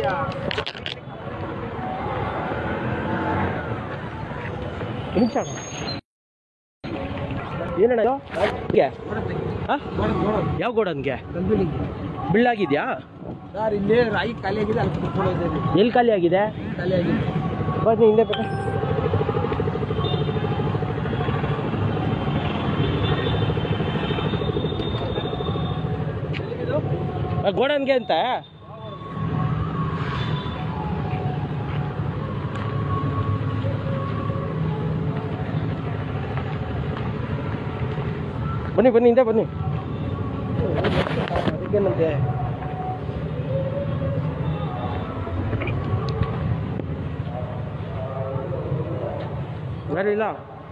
ಏನಣ್ಣ ಯಾವ ಗೋಡನ್ಗೆ ಬಿಳ್ಳಾಗಿದ್ಯಾ ಸರ್? ಇಲ್ಲೇ ರಾಗಿ ಖಾಲಿ ಆಗಿದೆ, ಅಲ್ಲಿ ಕುತ್ಕೊಂಡು ಇದ್ದೇನೆ. ಎಲ್ಲಿ ಖಾಲಿ ಆಗಿದೆ? ಖಾಲಿ ಆಗಿದೆ. ಬನ್ನಿ ಹಿಂದೆ ಬೇಕ. ಗೋಡನ್ಗೆ ಅಂತ ಬನ್ನಿ ಬನ್ನಿ ಹಿಂದೆ ಬನ್ನಿ. ಅದಕ್ಕೇನಂತೆ ಯಾರು ಇಲ್ಲ.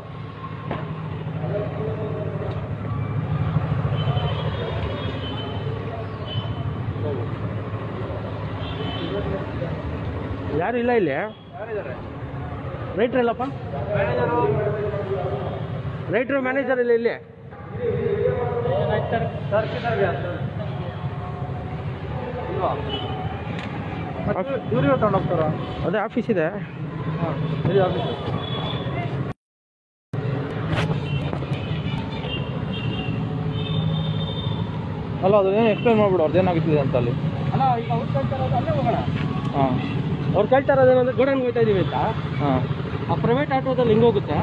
ಯಾರು ಇಲ್ಲ ಇಲ್ಲಿ. ರೈಟ್ರ್ ಇಲ್ಲಪ್ಪ, ರೈಟ್ರು ಮ್ಯಾನೇಜರ್ ಇಲ್ಲ ಇಲ್ಲಿ. ಇವ್ರಿಗೆ ತಗೊಂಡು ಹೋಗ್ತಾರ? ಅದೇ ಆಫೀಸ್ ಇದೆ. ಅಲ್ಲ, ಅದೇನು ಎಕ್ಸ್ಪ್ಲೇನ್ ಮಾಡ್ಬಿಡು, ಅದೇನಾಗುತ್ತಿದೆ ಅಂತ ಅಲ್ಲಿ. ಅಲ್ಲ, ಈಗ ಅವ್ರು ಕೇಳ್ತಾ ಇರೋದು ಅಲ್ಲೇ ಹೋಗೋಣ. ಹಾಂ, ಅವ್ರು ಕೇಳ್ತಾ ಇರೋದೇನಂದ್ರೆ ಗೋಡನ್ಗೆ ಹೋಗ್ತಾ ಇದೀವಿ ಅಂತ. ಹಾಂ, ಆ ಪ್ರೈವೇಟ್ ಆಟೋದಲ್ಲಿ ಹಿಂಗೆ ಹೋಗುತ್ತೆ.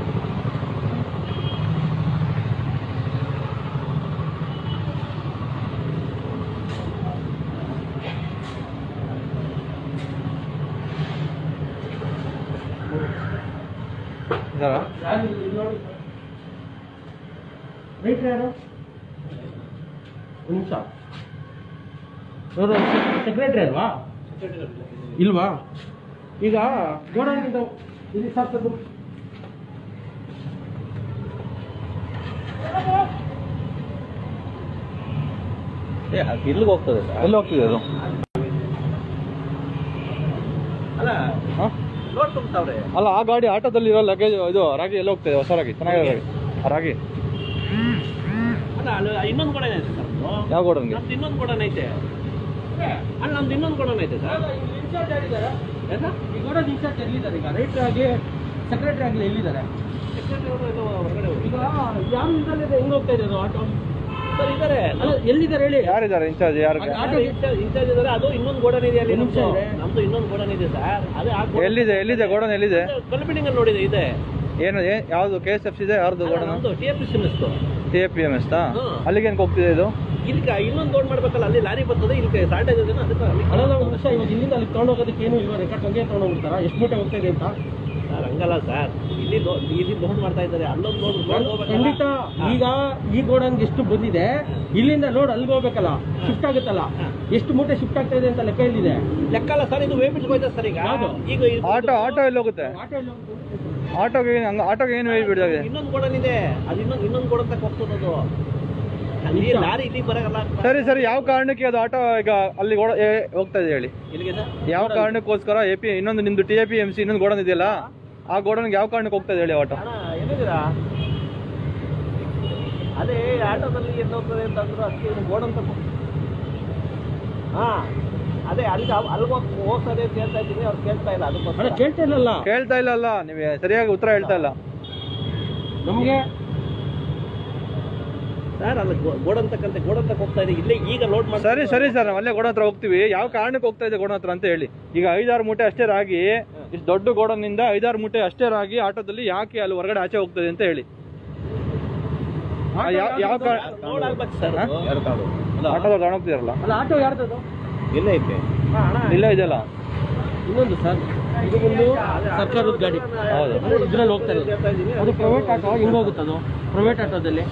ರೈಟ್ ಯಾರು? ಒಂದು ನಿಮಿಷ. ಅವರು ಸೆಕ್ರೆಟ್ರಿ ಅಲ್ವಾ? ಇಲ್ವಾ? ಈಗ ಗೋಡನ್ಗಿಂತ ಇಲ್ಲಿ ಸಾಕ್ತದ್ದು. ಇಲ್ಲಿಗೆ ಹೋಗ್ತದೆ. ಎಲ್ಲಿ ಹೋಗ್ತಿದೆ ಅದು? ಅಲ್ಲ, ಲೋಡ್ ತುಂಬ್ತಾವ್ರೆ. ಅಲ್ಲ, ಆ ಗಾಡಿ ಆಟೋದಲ್ಲಿ ಇರೋ ಲಗೇಜ್ ಇದು ರಾಗಿ ಎಲ್ಲಿ ಹೋಗ್ತದೆ? ಹೊಸ ರಾಗಿ, ಚೆನ್ನಾಗಿರೋ ರಾಗಿ. ಆ ರಾಗಿ ಅಲ್ಲ, ಇನ್ನೊಂದು ಗೋಡನ್ ಐತೆ ಸರ್. ಯಾವ ಗೋಡನ್ಗೆ? ನಮ್ದು ಇನ್ನೊಂದು ಗೋಡನ್ ಐತೆ. ಅಲ್ಲ, ನಮ್ದು ಇನ್ನೊಂದು ಗೋಡನ್ ಐತೆ ಸರ್. ಈ ಗೋಡನ್ ಇನ್ಚಾರ್ಜ್ ಎಲ್ಲಿದ್ದಾರೆ ಈಗ? ರೈಟ್ರ್ ಆಗಿ ಸೆಕ್ರೆಟರಿ ಆಗಲಿ ಎಲ್ಲಿದ್ದಾರೆ? ಸೆಕ್ರೆಟರಿ ಅವರು ಇದು ಹೊರಗಡೆ. ಈಗ ಯಾವ ನಿಂತಲ್ಲಿದೆ? ಹೆಂಗೆ ಹೋಗ್ತಾ ಇದೆ ಅದು ಆಟೋ? ಸರ್ ಇದ್ದಾರೆ. ಅಲ್ಲ, ಎಲ್ಲಿದ್ದಾರೆ ಹೇಳಿ? ಯಾರಿದ್ದಾರೆ ಇನ್ಚಾರ್ಜ್? ಯಾರು ಇನ್ಚಾರ್ಜ್ ಇದ್ದಾರೆ. ಅದು ಇನ್ನೊಂದು ಗೋಡನ್ ಇದೆ ಅಲ್ಲಿ. ನಮ್ದು ಇನ್ನೊಂದು ಗೋಡನ್ ಇದೆ ಸರ್. ಅದೇ ಎಲ್ಲಿದೆ? ಎಲ್ಲಿದೆ ಗೋಡನ್? ಎಲ್ಲಿದೆ? ಕಲ್ ಬಿಲ್ಡಿಂಗ್ ಅಲ್ಲಿ ನೋಡಿದೆ ಇದೆ. ಏನು ಯಾವುದು? KSFC ಇದೆ? ಯಾರ್ದು ಗೋಡನ್? ನಮ್ದು TAPMS. TAPMS ಅಲ್ಲಿಗೆ ಏನಕ್ಕೆ ಹೋಗ್ತಿದೆ ಇದು? ಇಲ್ಲಿ ಇನ್ನೊಂದು ಲೋಡ್ ಮಾಡ್ಬೇಕಲ್ಲ, ಅಲ್ಲಿ ಲಾರಿ ಬರ್ತದೆ, ಇಲ್ಲಿ ಶಾರ್ಟೇಜ್ ಇದೆ. ಅದಕ್ಕೆ ಅಲ್ಲ, ಒಂದು ವರ್ಷ ಇವಾಗ ಇಲ್ಲಿಂದ ಅಲ್ಲಿ ತೊಗೊಂಡೋಗೋದಕ್ಕೆ ಏನು ಇಲ್ವಾ? ರೆಕಾರ್ಡ್ ಹಂಗೆ ತೊಗೊಂಡೋಗ್ಬಿಡ್ತಾರ? ಎಷ್ಟು ಮೂಟೆ ಹೋಗ್ತಾ ಇದೆ ಅಂತ? ಸರ್ ಹಂಗಲ್ಲ ಸರ್, ಇಲ್ಲಿ ಲೋಡ್ ಮಾಡ್ತಾ ಇದ್ದಾರೆ, ಅಲ್ಲೊಂದು ಲೋಡ್ ಖಂಡಿತ. ಈಗ ಈ ಗೋಡನ್ಗೆ ಎಷ್ಟು ಬಂದಿದೆ, ಇಲ್ಲಿಂದ ಲೋಡ್ ಅಲ್ಲಿಗೆ ಹೋಗ್ಬೇಕಲ್ಲ, ಶಿಫ್ಟ್ ಆಗುತ್ತಲ್ಲ, ಎಷ್ಟು ಮೂಟೆ ಶಿಫ್ಟ್ ಆಗ್ತಾ ಇದೆ ಅಂತ ಲೆಕ್ಕ ಎಲ್ಲಿದೆ? ಲೆಕ್ಕ ಅಲ್ಲ ಸರ್, ಇದು ವೇಬಿಟ್ ಹೋಯ್ತಾ ಸರ್. ಈಗ ಆಟೋ ಎಲ್ಲಿ ಹೋಗುತ್ತೆ? ಆಟೋಗೆ ಏನು ವೇಟ್ ಬಿಡ್ತಾರೆ? ಇನ್ನೊಂದು ಗೋಡನ್ ಇದೆ, ಅದು ಇನ್ನೊಂದು ಗೋಡನ್ ತಕ್ಕ ಹೋಗ್ತದದು. ಲಾರಿ ಇಲ್ಲಿ ಬರಲ್ಲ. ಸರಿ, ಯಾವ ಕಾರಣಕ್ಕೆ ಅದು ಆಟೋ ಈಗ ಅಲ್ಲಿ ಹೋಗ್ತಾ ಇದೆ ಹೇಳಿ? ಯಾವ ಕಾರಣಕ್ಕೋಸ್ಕರ ಇನ್ನೊಂದು ನಿಮ್ದು TAPMC ಇನ್ನೊಂದು ಗೋಡನ್ ಇದೆಯಲ್ಲ, ಆ ಗೋಡನ್ಗೆ ಯಾವ ಕಾರಣಕ್ಕೆ ಹೋಗ್ತಾ ಇದೆ ಹೇಳಿ ಆಟೋ? ಏನಿದ್ದೀರಾ? ಅದೇ ಆಟೋದಲ್ಲಿ ಏನು ಹೋಗ್ತದೆ ಅಂತಂದ್ರು, ಅದಕ್ಕೆ ಗೋಡನ್ ತಕ್ಕ. ಅದೇ ಅಲ್ಲಿಗೆ ಹೋಗ್ತದೆ ಅಂತ ಹೇಳ್ತಾ ಇದ್ದೀನಿ. ಅವ್ರು ಕೇಳ್ತಾ ಇಲ್ಲ. ಅದಕ್ಕೆ ಕೇಳ್ತಾ ಇಲ್ಲಲ್ಲ, ನೀವು ಸರಿಯಾಗಿ ಉತ್ತರ ಹೇಳ್ತಾ ಇಲ್ಲ ನಮಗೆ. ಸರ್ ಅಲ್ಲ, ಗೋಡನ್ ತಕ್ಕ ಹೋಗ್ತಾ ಇದೆ. ಇಲ್ಲೇ ಈಗ ಲೋಡ್ ಮಾಡಿ. ಸರಿ ಸರ್, ನಾವು ಅಲ್ಲೇ ಗೋಡನ್ ಹತ್ರ ಹೋಗ್ತೀವಿ. ಯಾವ ಕಾರಣಕ್ಕೆ ಹೋಗ್ತಾ ಇದೆ ಗೋಡನ್ ಹತ್ರ ಅಂತ ಹೇಳಿ. ಈಗ 5-6 ಮೂಟೆ ಅಷ್ಟೇ ರಾಗಿ, ಇಷ್ಟು ದೊಡ್ಡ ಗೋಡನ್ ನಿಂದ 5-6 ಮೂಟೆ ಅಷ್ಟೇ ರಾಗಿ ಆಟೋದಲ್ಲಿ ಯಾಕೆ ಅಲ್ಲಿ ಹೊರಗಡೆ ಆಚೆ ಹೋಗ್ತದೆ ಅಂತ ಹೇಳಿ. ಯಾವ ನೋಡಾಗ್ಬೇಕು ಸರ್. ಆಟೋದಲ್ಲಿ ತಗೊಂಡೋಗ್ತಿದಾರಲ್ಲ? ಅಲ್ಲ, ಆಟೋ ಯಾರ್ದು? ಇಲ್ಲ ಐತೆ. ಇಲ್ಲ ಇದೆಯಲ್ಲ ಇನ್ನೊಂದು ಸರ್, ಇದು ಒಂದು ಸರ್ಕಾರದ ಗಾಡಿ. ಹೌದು, ಇದ್ರಲ್ಲಿ ಹೋಗ್ತಾ ಇದೆ. ಅದು ಪ್ರೈವೇಟ್ ಆಟೋ. ಹಿಂಗೆ ಹೋಗುತ್ತೆ ಅದು ಪ್ರೈವೇಟ್ ಆಟೋದಲ್ಲಿ.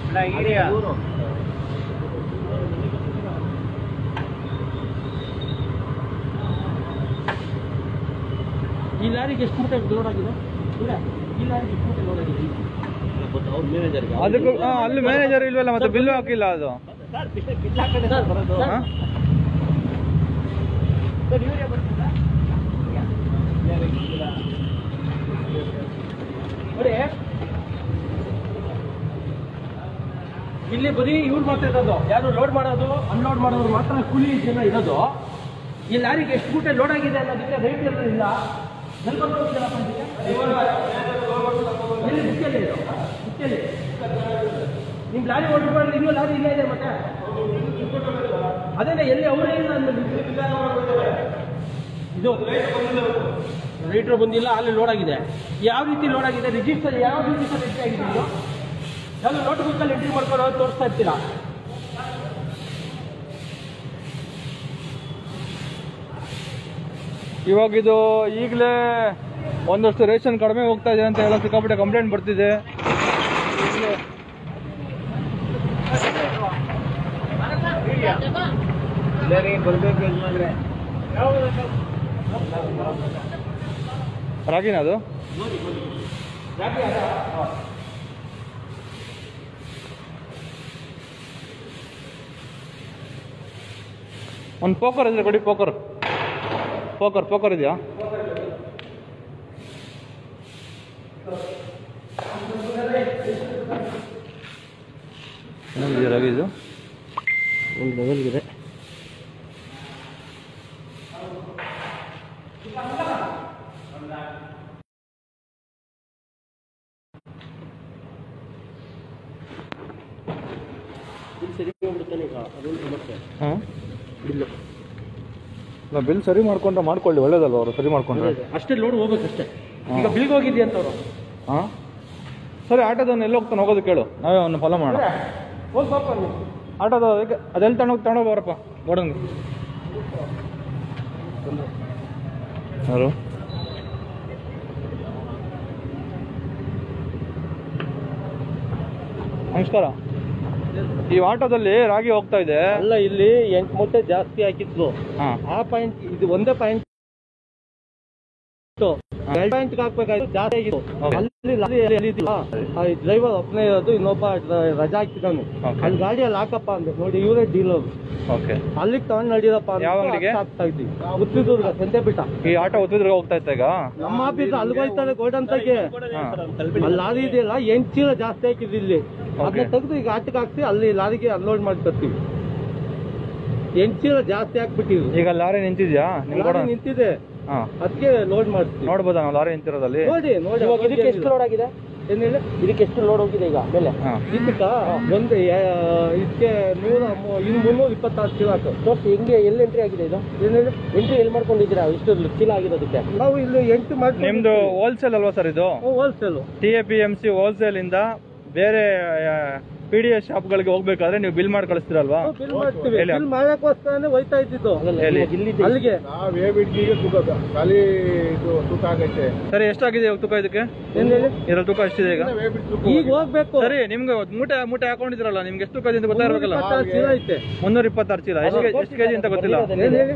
ಈ ಲಾರಿಗೆ ಎಷ್ಟು ಮೂಟೆ ಲೋಡ್ ಆಗಿದೆ? ಈ ಲಾರಿಗೆ ಎಷ್ಟು ಮೂಟೆ ಲೋಡ್ ಆಗಿದೆ? ಅವ್ರ ಮ್ಯಾನೇಜರ್ಗೆ. ಅದಕ್ಕೂ ಅಲ್ಲಿ ಮ್ಯಾನೇಜರ್ ಇಲ್ವಲ್ಲ, ಮತ್ತೆ ಬಿಲ್ಲು ಹಾಕಿಲ್ಲ ಅದು. ನೋಡಿ, ಇಲ್ಲಿ ಬರೀ ಇವ್ರು ಮಾತ್ರ ಇರೋದು. ಯಾರು ಲೋಡ್ ಮಾಡೋದು ಅನ್ಲೋಡ್ ಮಾಡೋರು ಮಾತ್ರ ಕೂಲಿ ಜನ ಇರೋದು. ಈ ಲಾರಿಗೆ ಎಷ್ಟು ಮೂಟೆ ಲೋಡ್ ಆಗಿದೆ ಅನ್ನೋದಕ್ಕೆ ರೈಟ್ ಇರಲಿಲ್ಲ. ಎಲ್ಲಿ ಬುಕ್ಕಿಯಲ್ಲಿ ಬುಕ್ಕಿಯಲ್ಲಿ ನಿಮ್ಮ ಲಾರಿ ಹೊರಟುಕೊಂಡು ಇನ್ನೂ ಲಾರಿ ಇಲ್ಲ ಇದೆ ಮತ್ತೆ ಅದೇನೆ ಎಲ್ಲಿ ಅವರೇ ಇಲ್ಲ ಇದು ರೈಟ್ರು ಬಂದಿಲ್ಲ, ಅಲ್ಲಿ ಲೋಡ್ ಆಗಿದೆ. ಯಾವ ರೀತಿ ಲೋಡ್ ಆಗಿದೆ, ರಿಜಿಸ್ಟರ್ ಯಾವ ರಿಜಿಸ್ಟರ್ ಎಂಟ್ರಿ ಆಗಿದೆ ಇದು? ಯಾವ ನೋಟ್ ಬುಕ್ಕಲ್ಲಿ ಎಂಟ್ರಿ ಮಾಡ್ಕೊಂಡು ತೋರಿಸ್ತಾ ಇರ್ತೀರಾ? ಇವಾಗ ಇದು ಈಗಲೇ ಒಂದಷ್ಟು ರೇಷನ್ ಕಡಿಮೆ ಹೋಗ್ತಾ ಇದೆ ಅಂತ ಹೇಳೋ ಸಿಕ್ಕಾಪಟ್ಟೆ ಕಂಪ್ಲೇಂಟ್ ಬರ್ತಿದೆ. ರಾಗಿನ ಅದು ಒಂದು ಪೋಕರ್ ಇದ್ರೆ ಕೊಡಿ. ಪೋಕರ್ ಪೋಕರ್ ಪೋಕರ್ ಇದೆಯಾ? ಇನ್ನೊಂದಿದೆ ರಾಗಿ ಇದು ಒಂದು ಮೊಬೈಲ್ಗಿದೆ. ಸರಿ ಹೋಗ್ಬಿಡ್ತಾನೆ ಈಗ, ಅದೊಂದು ಸಮಸ್ಯೆ. ಹಾಂ ಬಿಲ್ಲು ನಾವು ಬಿಲ್ ಸರಿ ಮಾಡ್ಕೊಂಡ್ರೆ ಮಾಡ್ಕೊಳ್ಳಿ, ಒಳ್ಳೇದಲ್ವ ಅವರು ಸರಿ ಮಾಡ್ಕೊಂಡ್ರೆ. ಅಷ್ಟೇ ಲೋಡ್ ಹೋಗ್ಬೇಕಷ್ಟೇ. ಈಗ ಬಿಲ್ಗೆ ಹೋಗಿದ್ಯಾ ಅಂತವ್ರು. ಹಾಂ ಸರಿ, ಆಟೋದವ್ನು ಎಲ್ಲಿ ಹೋಗ್ತಾನೆ ಹೋಗೋದು ಕೇಳು, ನಾವೇ ಅವನ್ನ ಫಾಲೋ ಮಾಡೋಣ. ಹೋಗಿ ಬಾಪ ನೀವು ಆಟೋದ ಅದೆಲ್ಲಿ ತಗೊಂಡೋಗ್ಬಾರಪ್ಪ ಗೋಡನ್ಗೆ. ಯಾರು ನಮಸ್ಕಾರ. ಈ ಆಟೋದಲ್ಲಿ ರಾಗಿ ಹೋಗ್ತಾ ಇದೆ ಅಲ್ಲ, ಇಲ್ಲಿ 8 ಮೂಟೆ ಜಾಸ್ತಿ ಹಾಕಿದ್ಲು. ಆ ಪಾಯಿಂಟ್ ಇದು ಒಂದೇ ಪಾಯಿಂಟ್ ಪಾಯಿಂಟ್ ಹಾಕ್ಬೇಕಾಯ್ತು, ಜಾಸ್ತಿ ಆಗಿತ್ತು. ಅಲ್ಲಿ ಡ್ರೈವರ್ ಒಬ್ಬನೇ ಇರೋದು, ಇನ್ನೊಬ್ಬ ರಜಾ ಹಾಕಿದ್ದಾನೆ. ಅಲ್ಲಿ ಗಾಡಿಯಲ್ಲಿ ಹಾಕಪ್ಪ ಅಂದ್ರೆ ನೋಡಿ ಇವರೇ ಡೀಲರ್. ಅಲ್ಲಿಗೆ ತಗೊಂಡ್ ನಡೀರಪ್ಪ ಆಗ್ತಾ ಇದ್ದೀವಿ. ಉತ್ತಿದುರ್ಗ ಸಂತೆಪೀಠ. ಈ ಆಟೋ ಉತ್ತಿದುರ್ಗ ಹೋಗ್ತಾ ಇತ್ತ ಈಗ ನಮ್ಮ ಆಫೀಸ್ ಅಲ್ಲಿಗೆ ಹೋಯ್ತಾರೆ ಗೋಡಂತಾಗೆ. ಅಲ್ಲಿ ಲಾರಿ ಇದೆಯಲ್ಲ 8 ಚೀಲ ಜಾಸ್ತಿ ಹಾಕಿದ್ ಇಲ್ಲಿ, ಅದನ್ನ ತೆಗೆದು ಈಗ ಆಟಕ್ಕೆ ಹಾಕ್ಸಿ ಅಲ್ಲಿ ಲಾರಿಗೆ ಅನ್ಲೋಡ್ ಮಾಡ್ಕೊತೀವಿ. 8 ಚೀಲ ಜಾಸ್ತಿ ಹಾಕ್ಬಿಟ್ಟಿದ್ರು. ಈಗ ಲಾರಿ ನಿಂತಿದ್ಯಾ? ನಿಂತಿದೆ, ಅದಕ್ಕೆ ಲೋಡ್ ಮಾಡ್ತೀವಿ. ನೋಡ್ಬೋದಾ ನಾವು ಲಾರಿ ನಿಂತಿರೋದಲ್ಲಿ? ನೋಡಿ ನೋಡಿ. ಇದಕ್ಕೆ ಎಷ್ಟು ಲೋಡ್ ಆಗಿದೆ ಏನ್ ಹೇಳಿ? ಇದಕ್ಕೆ ಎಷ್ಟು ಲೋಡ್ ಹೋಗಿದೆ ಈಗ ಮೇಲೆ? ಇದಕ್ಕ ಒಂದು ಇದಕ್ಕೆ 326 ಚೀಲ ಹಾಕು ತೋರಿಸಿ. ಹೆಂಗೆ ಎಲ್ಲಿ ಎಂಟ್ರಿ ಆಗಿದೆ ಇದು? ಏನ್ ಹೇಳಿ, ಎಂಟ್ರಿ ಎಲ್ಲಿ ಮಾಡ್ಕೊಂಡಿದ್ದೀರಾ? ಇಷ್ಟು ಚೀಲ ಆಗಿರೋದಕ್ಕೆ ನಾವು ಇಲ್ಲಿ ಎಂಟ್ರಿ ಮಾಡಿ. ನಿಮ್ದು ಹೋಲ್ಸೇಲ್ ಅಲ್ವಾ ಸರ್ ಇದು? ಹೋಲ್ಸೇಲ್. TAPMC ಹೋಲ್ಸೇಲ್ ಇಂದ ಬೇರೆ PDS ಶಾಪ್ಗಳಿಗೆ ಹೋಗ್ಬೇಕಾದ್ರೆ ನೀವು ಬಿಲ್ ಮಾಡಿ ಕಳಿಸ್ತೀರಲ್ವಾ? ಬಿಲ್ ಮಾಡ್ತೀವಿ. ಬಿಲ್ ಮಾಡಕ್ಕೋಸ್ಕರನೇ ಹೋಯ್ತಾ ಇದ್ದಿದ್ದು ಅಲ್ಲಿಗೆ. ಖಾಲಿ ತೂಕ ಆಗೈತೆ. ಸರಿ, ಎಷ್ಟಾಗಿದೆ ಇವಾಗ ತೂಕ ಇದಕ್ಕೆ? ಏನ್ ಹೇಳಿ, ಇದ್ರಲ್ಲಿ ತೂಕ ಎಷ್ಟಿದೆ ಈಗ? ಈಗ ಹೋಗ್ಬೇಕು. ಸರಿ, ನಿಮ್ಗೆ ಮೂಟೆ ಹಾಕೊಂಡಿದ್ರಲ್ಲ, ನಿಮ್ಗೆ ಎಷ್ಟು ತೂಕ ಅಂತ ಗೊತ್ತಾಗಬೇಕಲ್ಲ? 326 ಚೀಲ ಐತೆ. 326 ಚೀಲ. ಎಷ್ಟು ಕೆಜಿ ಅಂತ ಗೊತ್ತಿಲ್ಲ. ಏನ್ ಹೇಳಿ,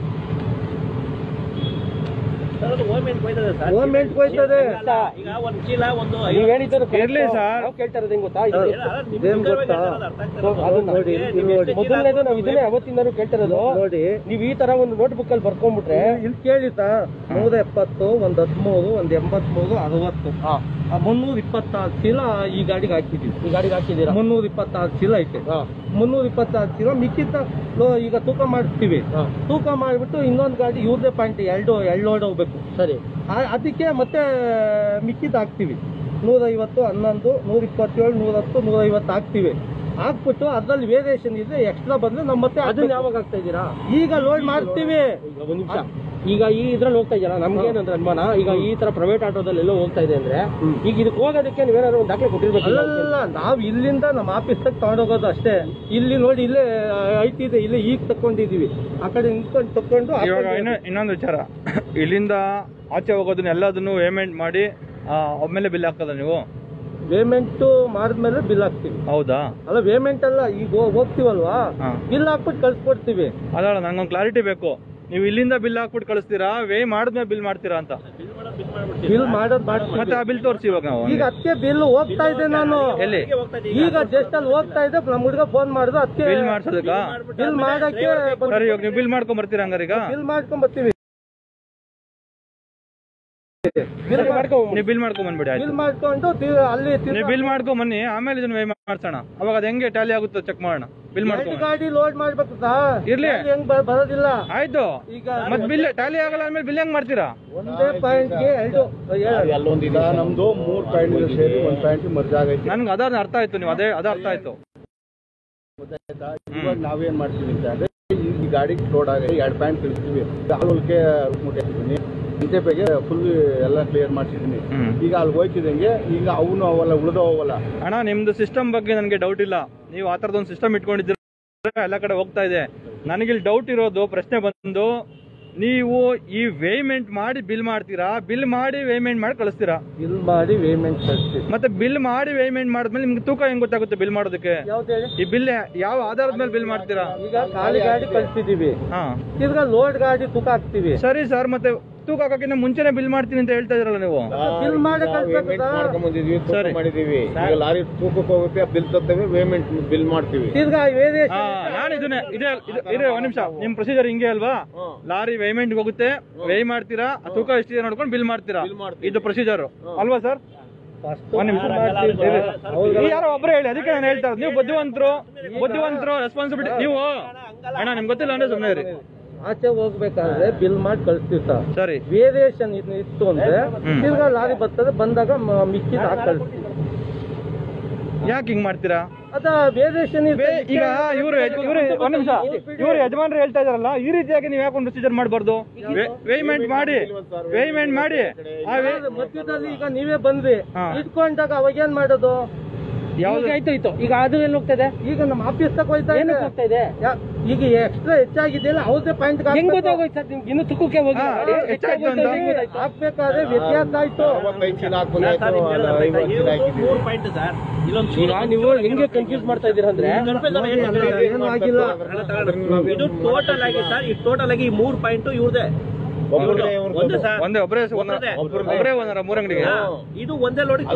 ಇರ್ಲಿ ಸರ್. ಮೊದಲನೇದು ನಾವು ಇದನ್ನೇ ಅವತ್ತಿಂದಾನು ಕೇಳ್ತಿರೋದು. ನೋಡಿ, ನೀವು ಈ ತರ ಒಂದು ನೋಟ್ ಬುಕ್ ಅಲ್ಲಿ ಬರ್ಕೊಂಡ್ಬಿಟ್ರೆ ಇಲ್ಲಿ ಕೇಳಿ ಸರ್, 170, 113, 183, 60, 326 ಚೀಲ ಈ ಗಾಡಿಗೆ ಹಾಕಿದೀವಿ. ಈ ಗಾಡಿಗೆ ಹಾಕಿದೀರಾ? 326 ಚೀಲ ಐತೆ. 326 ಚೀಲ ಮಿಕ್ಕಿದ್ದ ಈಗ ತೂಕ ಮಾಡ್ತೀವಿ. ತೂಕ ಮಾಡಿಬಿಟ್ಟು ಇನ್ನೊಂದು ಗಾಡಿ ಇವ್ರದೇ ಪಾಯಿಂಟ್ ಎರಡು ಲೋಡ್ ಹೋಗ್ಬೇಕು. ಸರಿ, ಅದಕ್ಕೆ ಮತ್ತೆ ಮಿಕ್ಕಿದ್ದು ಹಾಕ್ತಿವಿ. 150, 11, 127, 110, 150 ಹಾಕ್ತಿವಿ. ಹಾಕ್ಬಿಟ್ಟು ಅದ್ರಲ್ಲಿ ವೇರಿಯೇಷನ್ ಇದ್ರೆ ಎಕ್ಸ್ಟ್ರಾ ಬಂದ್ರೆ ನಮ್ಮ ಮತ್ತೆ ಅದನ್ನ ಯಾವಾಗ ಹಾಕ್ತಾ ಇದ್ದೀರಾ? ಈಗ ಲೋಡ್ ಮಾಡ್ತೀವಿ. ಒಂದು ನಿಮಿಷ, ಈಗ ಈ ಇದ್ರಲ್ಲಿ ಹೋಗ್ತಾ ಇದೆಯಲ್ಲ, ನಮ್ಗೇನಂದ್ರೆ ಅನುಮಾನ, ಈಗ ಈ ತರ ಪ್ರೈವೇಟ್ ಆಟೋದಲ್ಲಿ ಎಲ್ಲೋ ಹೋಗ್ತಾ ಇದೆ ಅಂದ್ರೆ ಈಗ ಇದಕ್ಕೆ ಹೋಗೋದಕ್ಕೆ ನೀವೇನಾದ್ರು ಒಂದು ದಾಖಲೆ ಕೊಟ್ಟಿರ್ಬೇಕು. ಅಲ್ಲ, ನಾವು ಇಲ್ಲಿಂದ ನಮ್ಮ ಆಫೀಸ್ ತಕ್ಕ ತಗೊಂಡೋಗೋದು ಅಷ್ಟೇ. ಇಲ್ಲಿ ನೋಡಿ, ಇಲ್ಲೇ ಐತಿದೆ, ಇಲ್ಲೇ ಈಗ ತಕೊಂಡಿದೀವಿ. ಆ ಕಡೆ ನಿಂತ್ಕೊಂಡು ತಕೊಂಡು. ಇವಾಗ ಇನ್ನೊಂದು ವಿಚಾರ, ಇಲ್ಲಿಂದ ಆಚೆ ಹೋಗೋದನ್ನ ಎಲ್ಲದನ್ನು ಪೇಮೆಂಟ್ ಮಾಡಿ ಆಮೇಲೆ ಬಿಲ್ ಹಾಕೋದ ನೀವು? ಪೇಮೆಂಟ್ ಮಾಡಿದ್ಮೇಲೆ ಬಿಲ್ ಹಾಕ್ತಿವಿ. ಹೌದಾ? ಅಲ್ಲ, ಪೇಮೆಂಟ್ ಅಲ್ಲ, ಈಗ ಹೋಗ್ತೀವಲ್ವಾ, ಬಿಲ್ ಹಾಕ್ಬಿಟ್ಟು ಕಳ್ಸ್ಕೊಡ್ತೀವಿ. ಅದಲ್ಲ, ನಂಗೊಂದು ಕ್ಲಾರಿಟಿ ಬೇಕು. ನೀವು ಇಲ್ಲಿಂದ ಬಿಲ್ ಹಾಕ್ಬಿಟ್ಟು ಕಳಿಸ್ತೀರಾ, ವೇ ಮಾಡಿದ್ಮೇಲೆ ಬಿಲ್ ಮಾಡ್ತೀರಾ ಅಂತ? ಬಿಲ್ ಮಾಡೋದು ಮತ್ತೆ ಆ ಬಿಲ್ ತೋರಿಸಿ ಇವಾಗ ನಾವು. ಈಗ ಅದಕ್ಕೆ ಬಿಲ್ ಹೋಗ್ತಾ ಇದೆ ನಾನು. ಎಲ್ಲಿ? ಈಗ ಜಸ್ಟ್ ಅಲ್ಲಿ ಹೋಗ್ತಾ ಇದೆ, ನಮ್ಮ ಹುಡುಗ ಫೋನ್ ಮಾಡಿದ್ರು, ಅದಕ್ಕೆ ಬಿಲ್ ಮಾಡ್ಸೋದಕ್ಕ? ಬಿಲ್ ಮಾಡಕ್ಕೆ. ಸರಿ, ಇವಾಗ ನೀವು ಬಿಲ್ ಮಾಡ್ಕೊಂಡ್ ಬರ್ತೀರಾ? ಹಂಗಾರೆ ಈಗ ಬಿಲ್ ಮಾಡ್ಕೊಂಡ್ ಬರ್ತೀವಿ. ನೀವು ಬಿಲ್ ಮಾಡ್ಕೊಂಡ್ ಬಂದ್ಬಿಡಿ ಆಯ್ತು. ಬಿಲ್ ಮಾಡ್ಕೊಂಡು ಅಲ್ಲಿ ನೀವು ಬಿಲ್ ಮಾಡ್ಕೊಂಡ್ ಬನ್ನಿ, ಆಮೇಲೆ ಇದನ್ನ ವೇ ಮಾಡ್ಸೋಣ. ಅವಾಗ ಅದು ಹೆಂಗೆ ಟ್ಯಾಲಿ ಆಗುತ್ತೋ ಚೆಕ್ ಮಾಡೋಣ. ಬಿಲ್ ಮಾಡ್ಕೊಂಡು ಗಾಡಿ ಲೋಡ್ ಮಾಡ್ಬೇಕು ಇರ್ಲಿ, ಹೆಂಗ್ ಬರೋದಿಲ್ಲ. ಆಯ್ತು. ಈಗ ಮತ್ ಬಿಲ್ ಟ್ಯಾಲಿ ಆಗಲ್ಲ ಆದ್ಮೇಲೆ ಬಿಲ್ ಹೆಂಗ್ ಮಾಡ್ತೀರಾ? ಒಂದೇ ಪಾಯಿಂಟ್ಗೆ ಅಲ್ಲೊಂದಿದೆ ನಮ್ದು 3 ಪಾಯಿಂಟ್ ಸೇರಿ 1 ಪಾಯಿಂಟ್ ಮರ್ಜ್ ಆಗೈತೆ. ನನ್ಗೆ ಅದ ಅರ್ಥ ಆಯ್ತು, ನೀವು ಅದೇ ಅರ್ಥ ಆಯ್ತು. ಇವಾಗ ನಾವೇನ್ ಮಾಡ್ತೀವಿ ಅಂತ ಅಂದ್ರೆ ಈ ಗಾಡಿ ಲೋಡ್ ಆಗಿ 2 ಪಾಯಿಂಟ್ ಕಳಿಸ್ತೀವಿ. ಹಾಲುಲ್ಕೆ ಮುಟ್ಟೆ ಹಾಕಿದ್ದೀನಿ, ಇಂಟೆಪೆಗೆ ಫುಲ್ ಎಲ್ಲ ಕ್ಲಿಯರ್ ಮಾಡ್ಸಿದ್ದೀನಿ. ಈಗ ಅಲ್ಲಿ ಹೋಯ್ತಿದಂಗೆ ಈಗ ಅವನು ಅವಲ್ಲ ಉಳಿದವಲ್ಲ. ಅಣ್ಣ ನಿಮ್ದು ಸಿಸ್ಟಮ್ ಬಗ್ಗೆ ನನಗೆ ಡೌಟ್ ಇಲ್ಲ. ನೀವು ಆ ಥರದೊಂದು ಸಿಸ್ಟಮ್ ಇಟ್ಕೊಂಡಿದ್ದೀರ, ಎಲ್ಲ ಕಡೆ ಹೋಗ್ತಾ ಇದೆ. ನನಗಿಲ್ಲಿ ಡೌಟ್ ಇರೋದು, ಪ್ರಶ್ನೆ ಬಂದು, ನೀವು ಈ ವೇಮೆಂಟ್ ಮಾಡಿ ಬಿಲ್ ಮಾಡ್ತೀರಾ, ಬಿಲ್ ಮಾಡಿ ವೇಮೆಂಟ್ ಮಾಡಿ ಕಳಿಸ್ತೀರಾ? ಬಿಲ್ ಮಾಡಿ ವೇಮೆಂಟ್ ಕಳಿಸ್ತೀವಿ. ಮತ್ತೆ ಬಿಲ್ ಮಾಡಿ ವೇಮೆಂಟ್ ಮಾಡಿದ್ಮೇಲೆ ನಿಮ್ಗೆ ತೂಕ ಹೆಂಗ್ ಗೊತ್ತಾಗುತ್ತೆ ಬಿಲ್ ಮಾಡೋದಕ್ಕೆ? ಈ ಬಿಲ್ ಯಾವ ಆಧಾರದ ಮೇಲೆ ಬಿಲ್ ಮಾಡ್ತೀರಾ? ಈಗ ಖಾಲಿ ಗಾಡಿ ಕಳಿಸ್ತಿದೀವಿ, ತಿರ್ಗಾ ಲೋಡ್ ಗಾಡಿ ತೂಕ ಹಾಕ್ತಿವಿ. ಸರಿ ಸರ್, ಮತ್ತೆ ತೂಕ ಹಾಕಕ್ಕಿಂತ ಮುಂಚೆನೆ ಬಿಲ್ ಮಾಡ್ತೀನಿ ಅಂತ ಹೇಳ್ತಾ ಇದ್ರಲ್ಲ ನೀವು. ಬಿಲ್ ಮಾಡಿ ಮಾಡ್ಕೊಂಡ್ಬಂದಿದ್ವಿ, ತೂಕ ಮಾಡಿದೀವಿ. ಈಗ ಲಾರಿ ತೂಕಕ್ಕೆ ಹೋಗುತ್ತೆ, ಬಿಲ್ ತರ್ತೇವೆ, ವೇಮೆಂಟ್ ಬಿಲ್ ಮಾಡ್ತೀವಿ. ತಿರ್ಗಾ ನಾನು ಇದನ್ನೇ ಇದೆ ಒಂದ್ ನಿಮಿಷ, ನಿಮ್ ಪ್ರೊಸೀಜರ್ ಹಿಂಗೆ ಅಲ್ವಾ? ಲಾರಿ ವೇಮೆಂಟ್ ಹೋಗುತ್ತೆ, ವೇ ಮಾಡ್ತೀರಾ, ತೂಕ ಎಷ್ಟಿದೆ ನೋಡ್ಕೊಂಡು ಬಿಲ್ ಮಾಡ್ತೀರಾ, ಇದು ಪ್ರೊಸೀಜರ್ ಅಲ್ವಾ ಸರ್? ಒಂದ್ ನಿಮಿಷ, ಯಾರೋ ಒಬ್ರು ಹೇಳಿ, ಅದಕ್ಕೆ ನಾನು ಹೇಳ್ತಾ ಇರೋದು. ನೀವು ಬುದ್ಧಿವಂತರು ರೆಸ್ಪಾನ್ಸಿಬಿಲಿಟಿ. ನೀವು ಅಣ್ಣ ನಿಮ್ಗೆ ಗೊತ್ತಿಲ್ಲ ಅಂದ್ರೆ ಸುಮ್ಮನೆ ಇರಿ. ಆಚೆ ಹೋಗ್ಬೇಕಾದ್ರೆ ಬಿಲ್ ಮಾಡಿ ಕಳಿಸ್ತೀವಿ ಸರ್. ಸರಿ, ವೇರಿಯೇಷನ್ ಇತ್ತು ಅಂದ್ರೆ ತಿರ್ಗಾ ಲಾರಿ ಬರ್ತದೆ, ಬಂದಾಗ ಮಿಕ್ಕಿದ ಹಾಕಿ ಕಳಿಸ್ತೀವಿ. ಯಾಕೆ ಹಿಂಗ್ ಮಾಡ್ತೀರಾ? ಅದ ವೇರಿಯೇಷನ್ ಈಗ ಇವ್ರು ಒಂದ್ ನಿಮಿಷ, ಇವ್ರು ಯಜಮಾನ್ರು ಹೇಳ್ತಾ ಇದಾರಲ್ಲ, ಈ ರೀತಿಯಾಗಿ ನೀವು ಯಾಕೆ ಒಂದು ಪ್ರೊಸೀಜರ್ ಮಾಡಬಾರ್ದು? ವೇಮೆಂಟ್ ಮಾಡಿ ಮಧ್ಯದಲ್ಲಿ ಈಗ ನೀವೇ ಬಂದ್ರಿ ಇಟ್ಕೊಂಡಾಗ ಅವಾಗ ಏನ್ ಮಾಡೋದು? ಯಾವ್ದು ಆಯ್ತು ಈಗ ಅದು ಎಲ್ಲಿ ಹೋಗ್ತದೆ? ಈಗ ನಮ್ಮ ಆಫೀಸ್ ತಕ ಹೋಗ್ತಾ ಇದೆ. ಈಗ ಎಕ್ಸ್ಟ್ರಾ ಹೆಚ್ಚಾಗಿದೆಯಲ್ಲ, ಅವ್ರದೇ ಪಾಯಿಂಟ್ ಹೆಂಗ್ ಗೊತ್ತಾಗೋಯ್ತು ಸರ್ ನಿಮ್ಗೆ? ಇನ್ನು ತುಕ್ಕಕ್ಕೆ ಹೋಗಿ ಹಾಕ್ಬೇಕಾದ್ರೆ ವ್ಯತ್ಯಾಸ ಆಯ್ತು. ಈಗ ನೀವು ಹೆಂಗೆ ಕನ್ಫ್ಯೂಸ್ ಮಾಡ್ತಾ ಇದೀರ ಅಂದ್ರೆ ಏನು ಆಗಿಲ್ಲ. ಇದು ಟೋಟಲ್ ಆಗಿ ಸರ್, ಈ ಟೋಟಲ್ ಆಗಿ 3 ಪಾಯಿಂಟ್ ಇವ್ರದೇ. ಒಂದೇ ಒಬ್ಬರೇ ಒಂದರ 3 ಅಂಗಡಿಗೆ. ಇದು ಒಂದೇ ಲೋಡಿ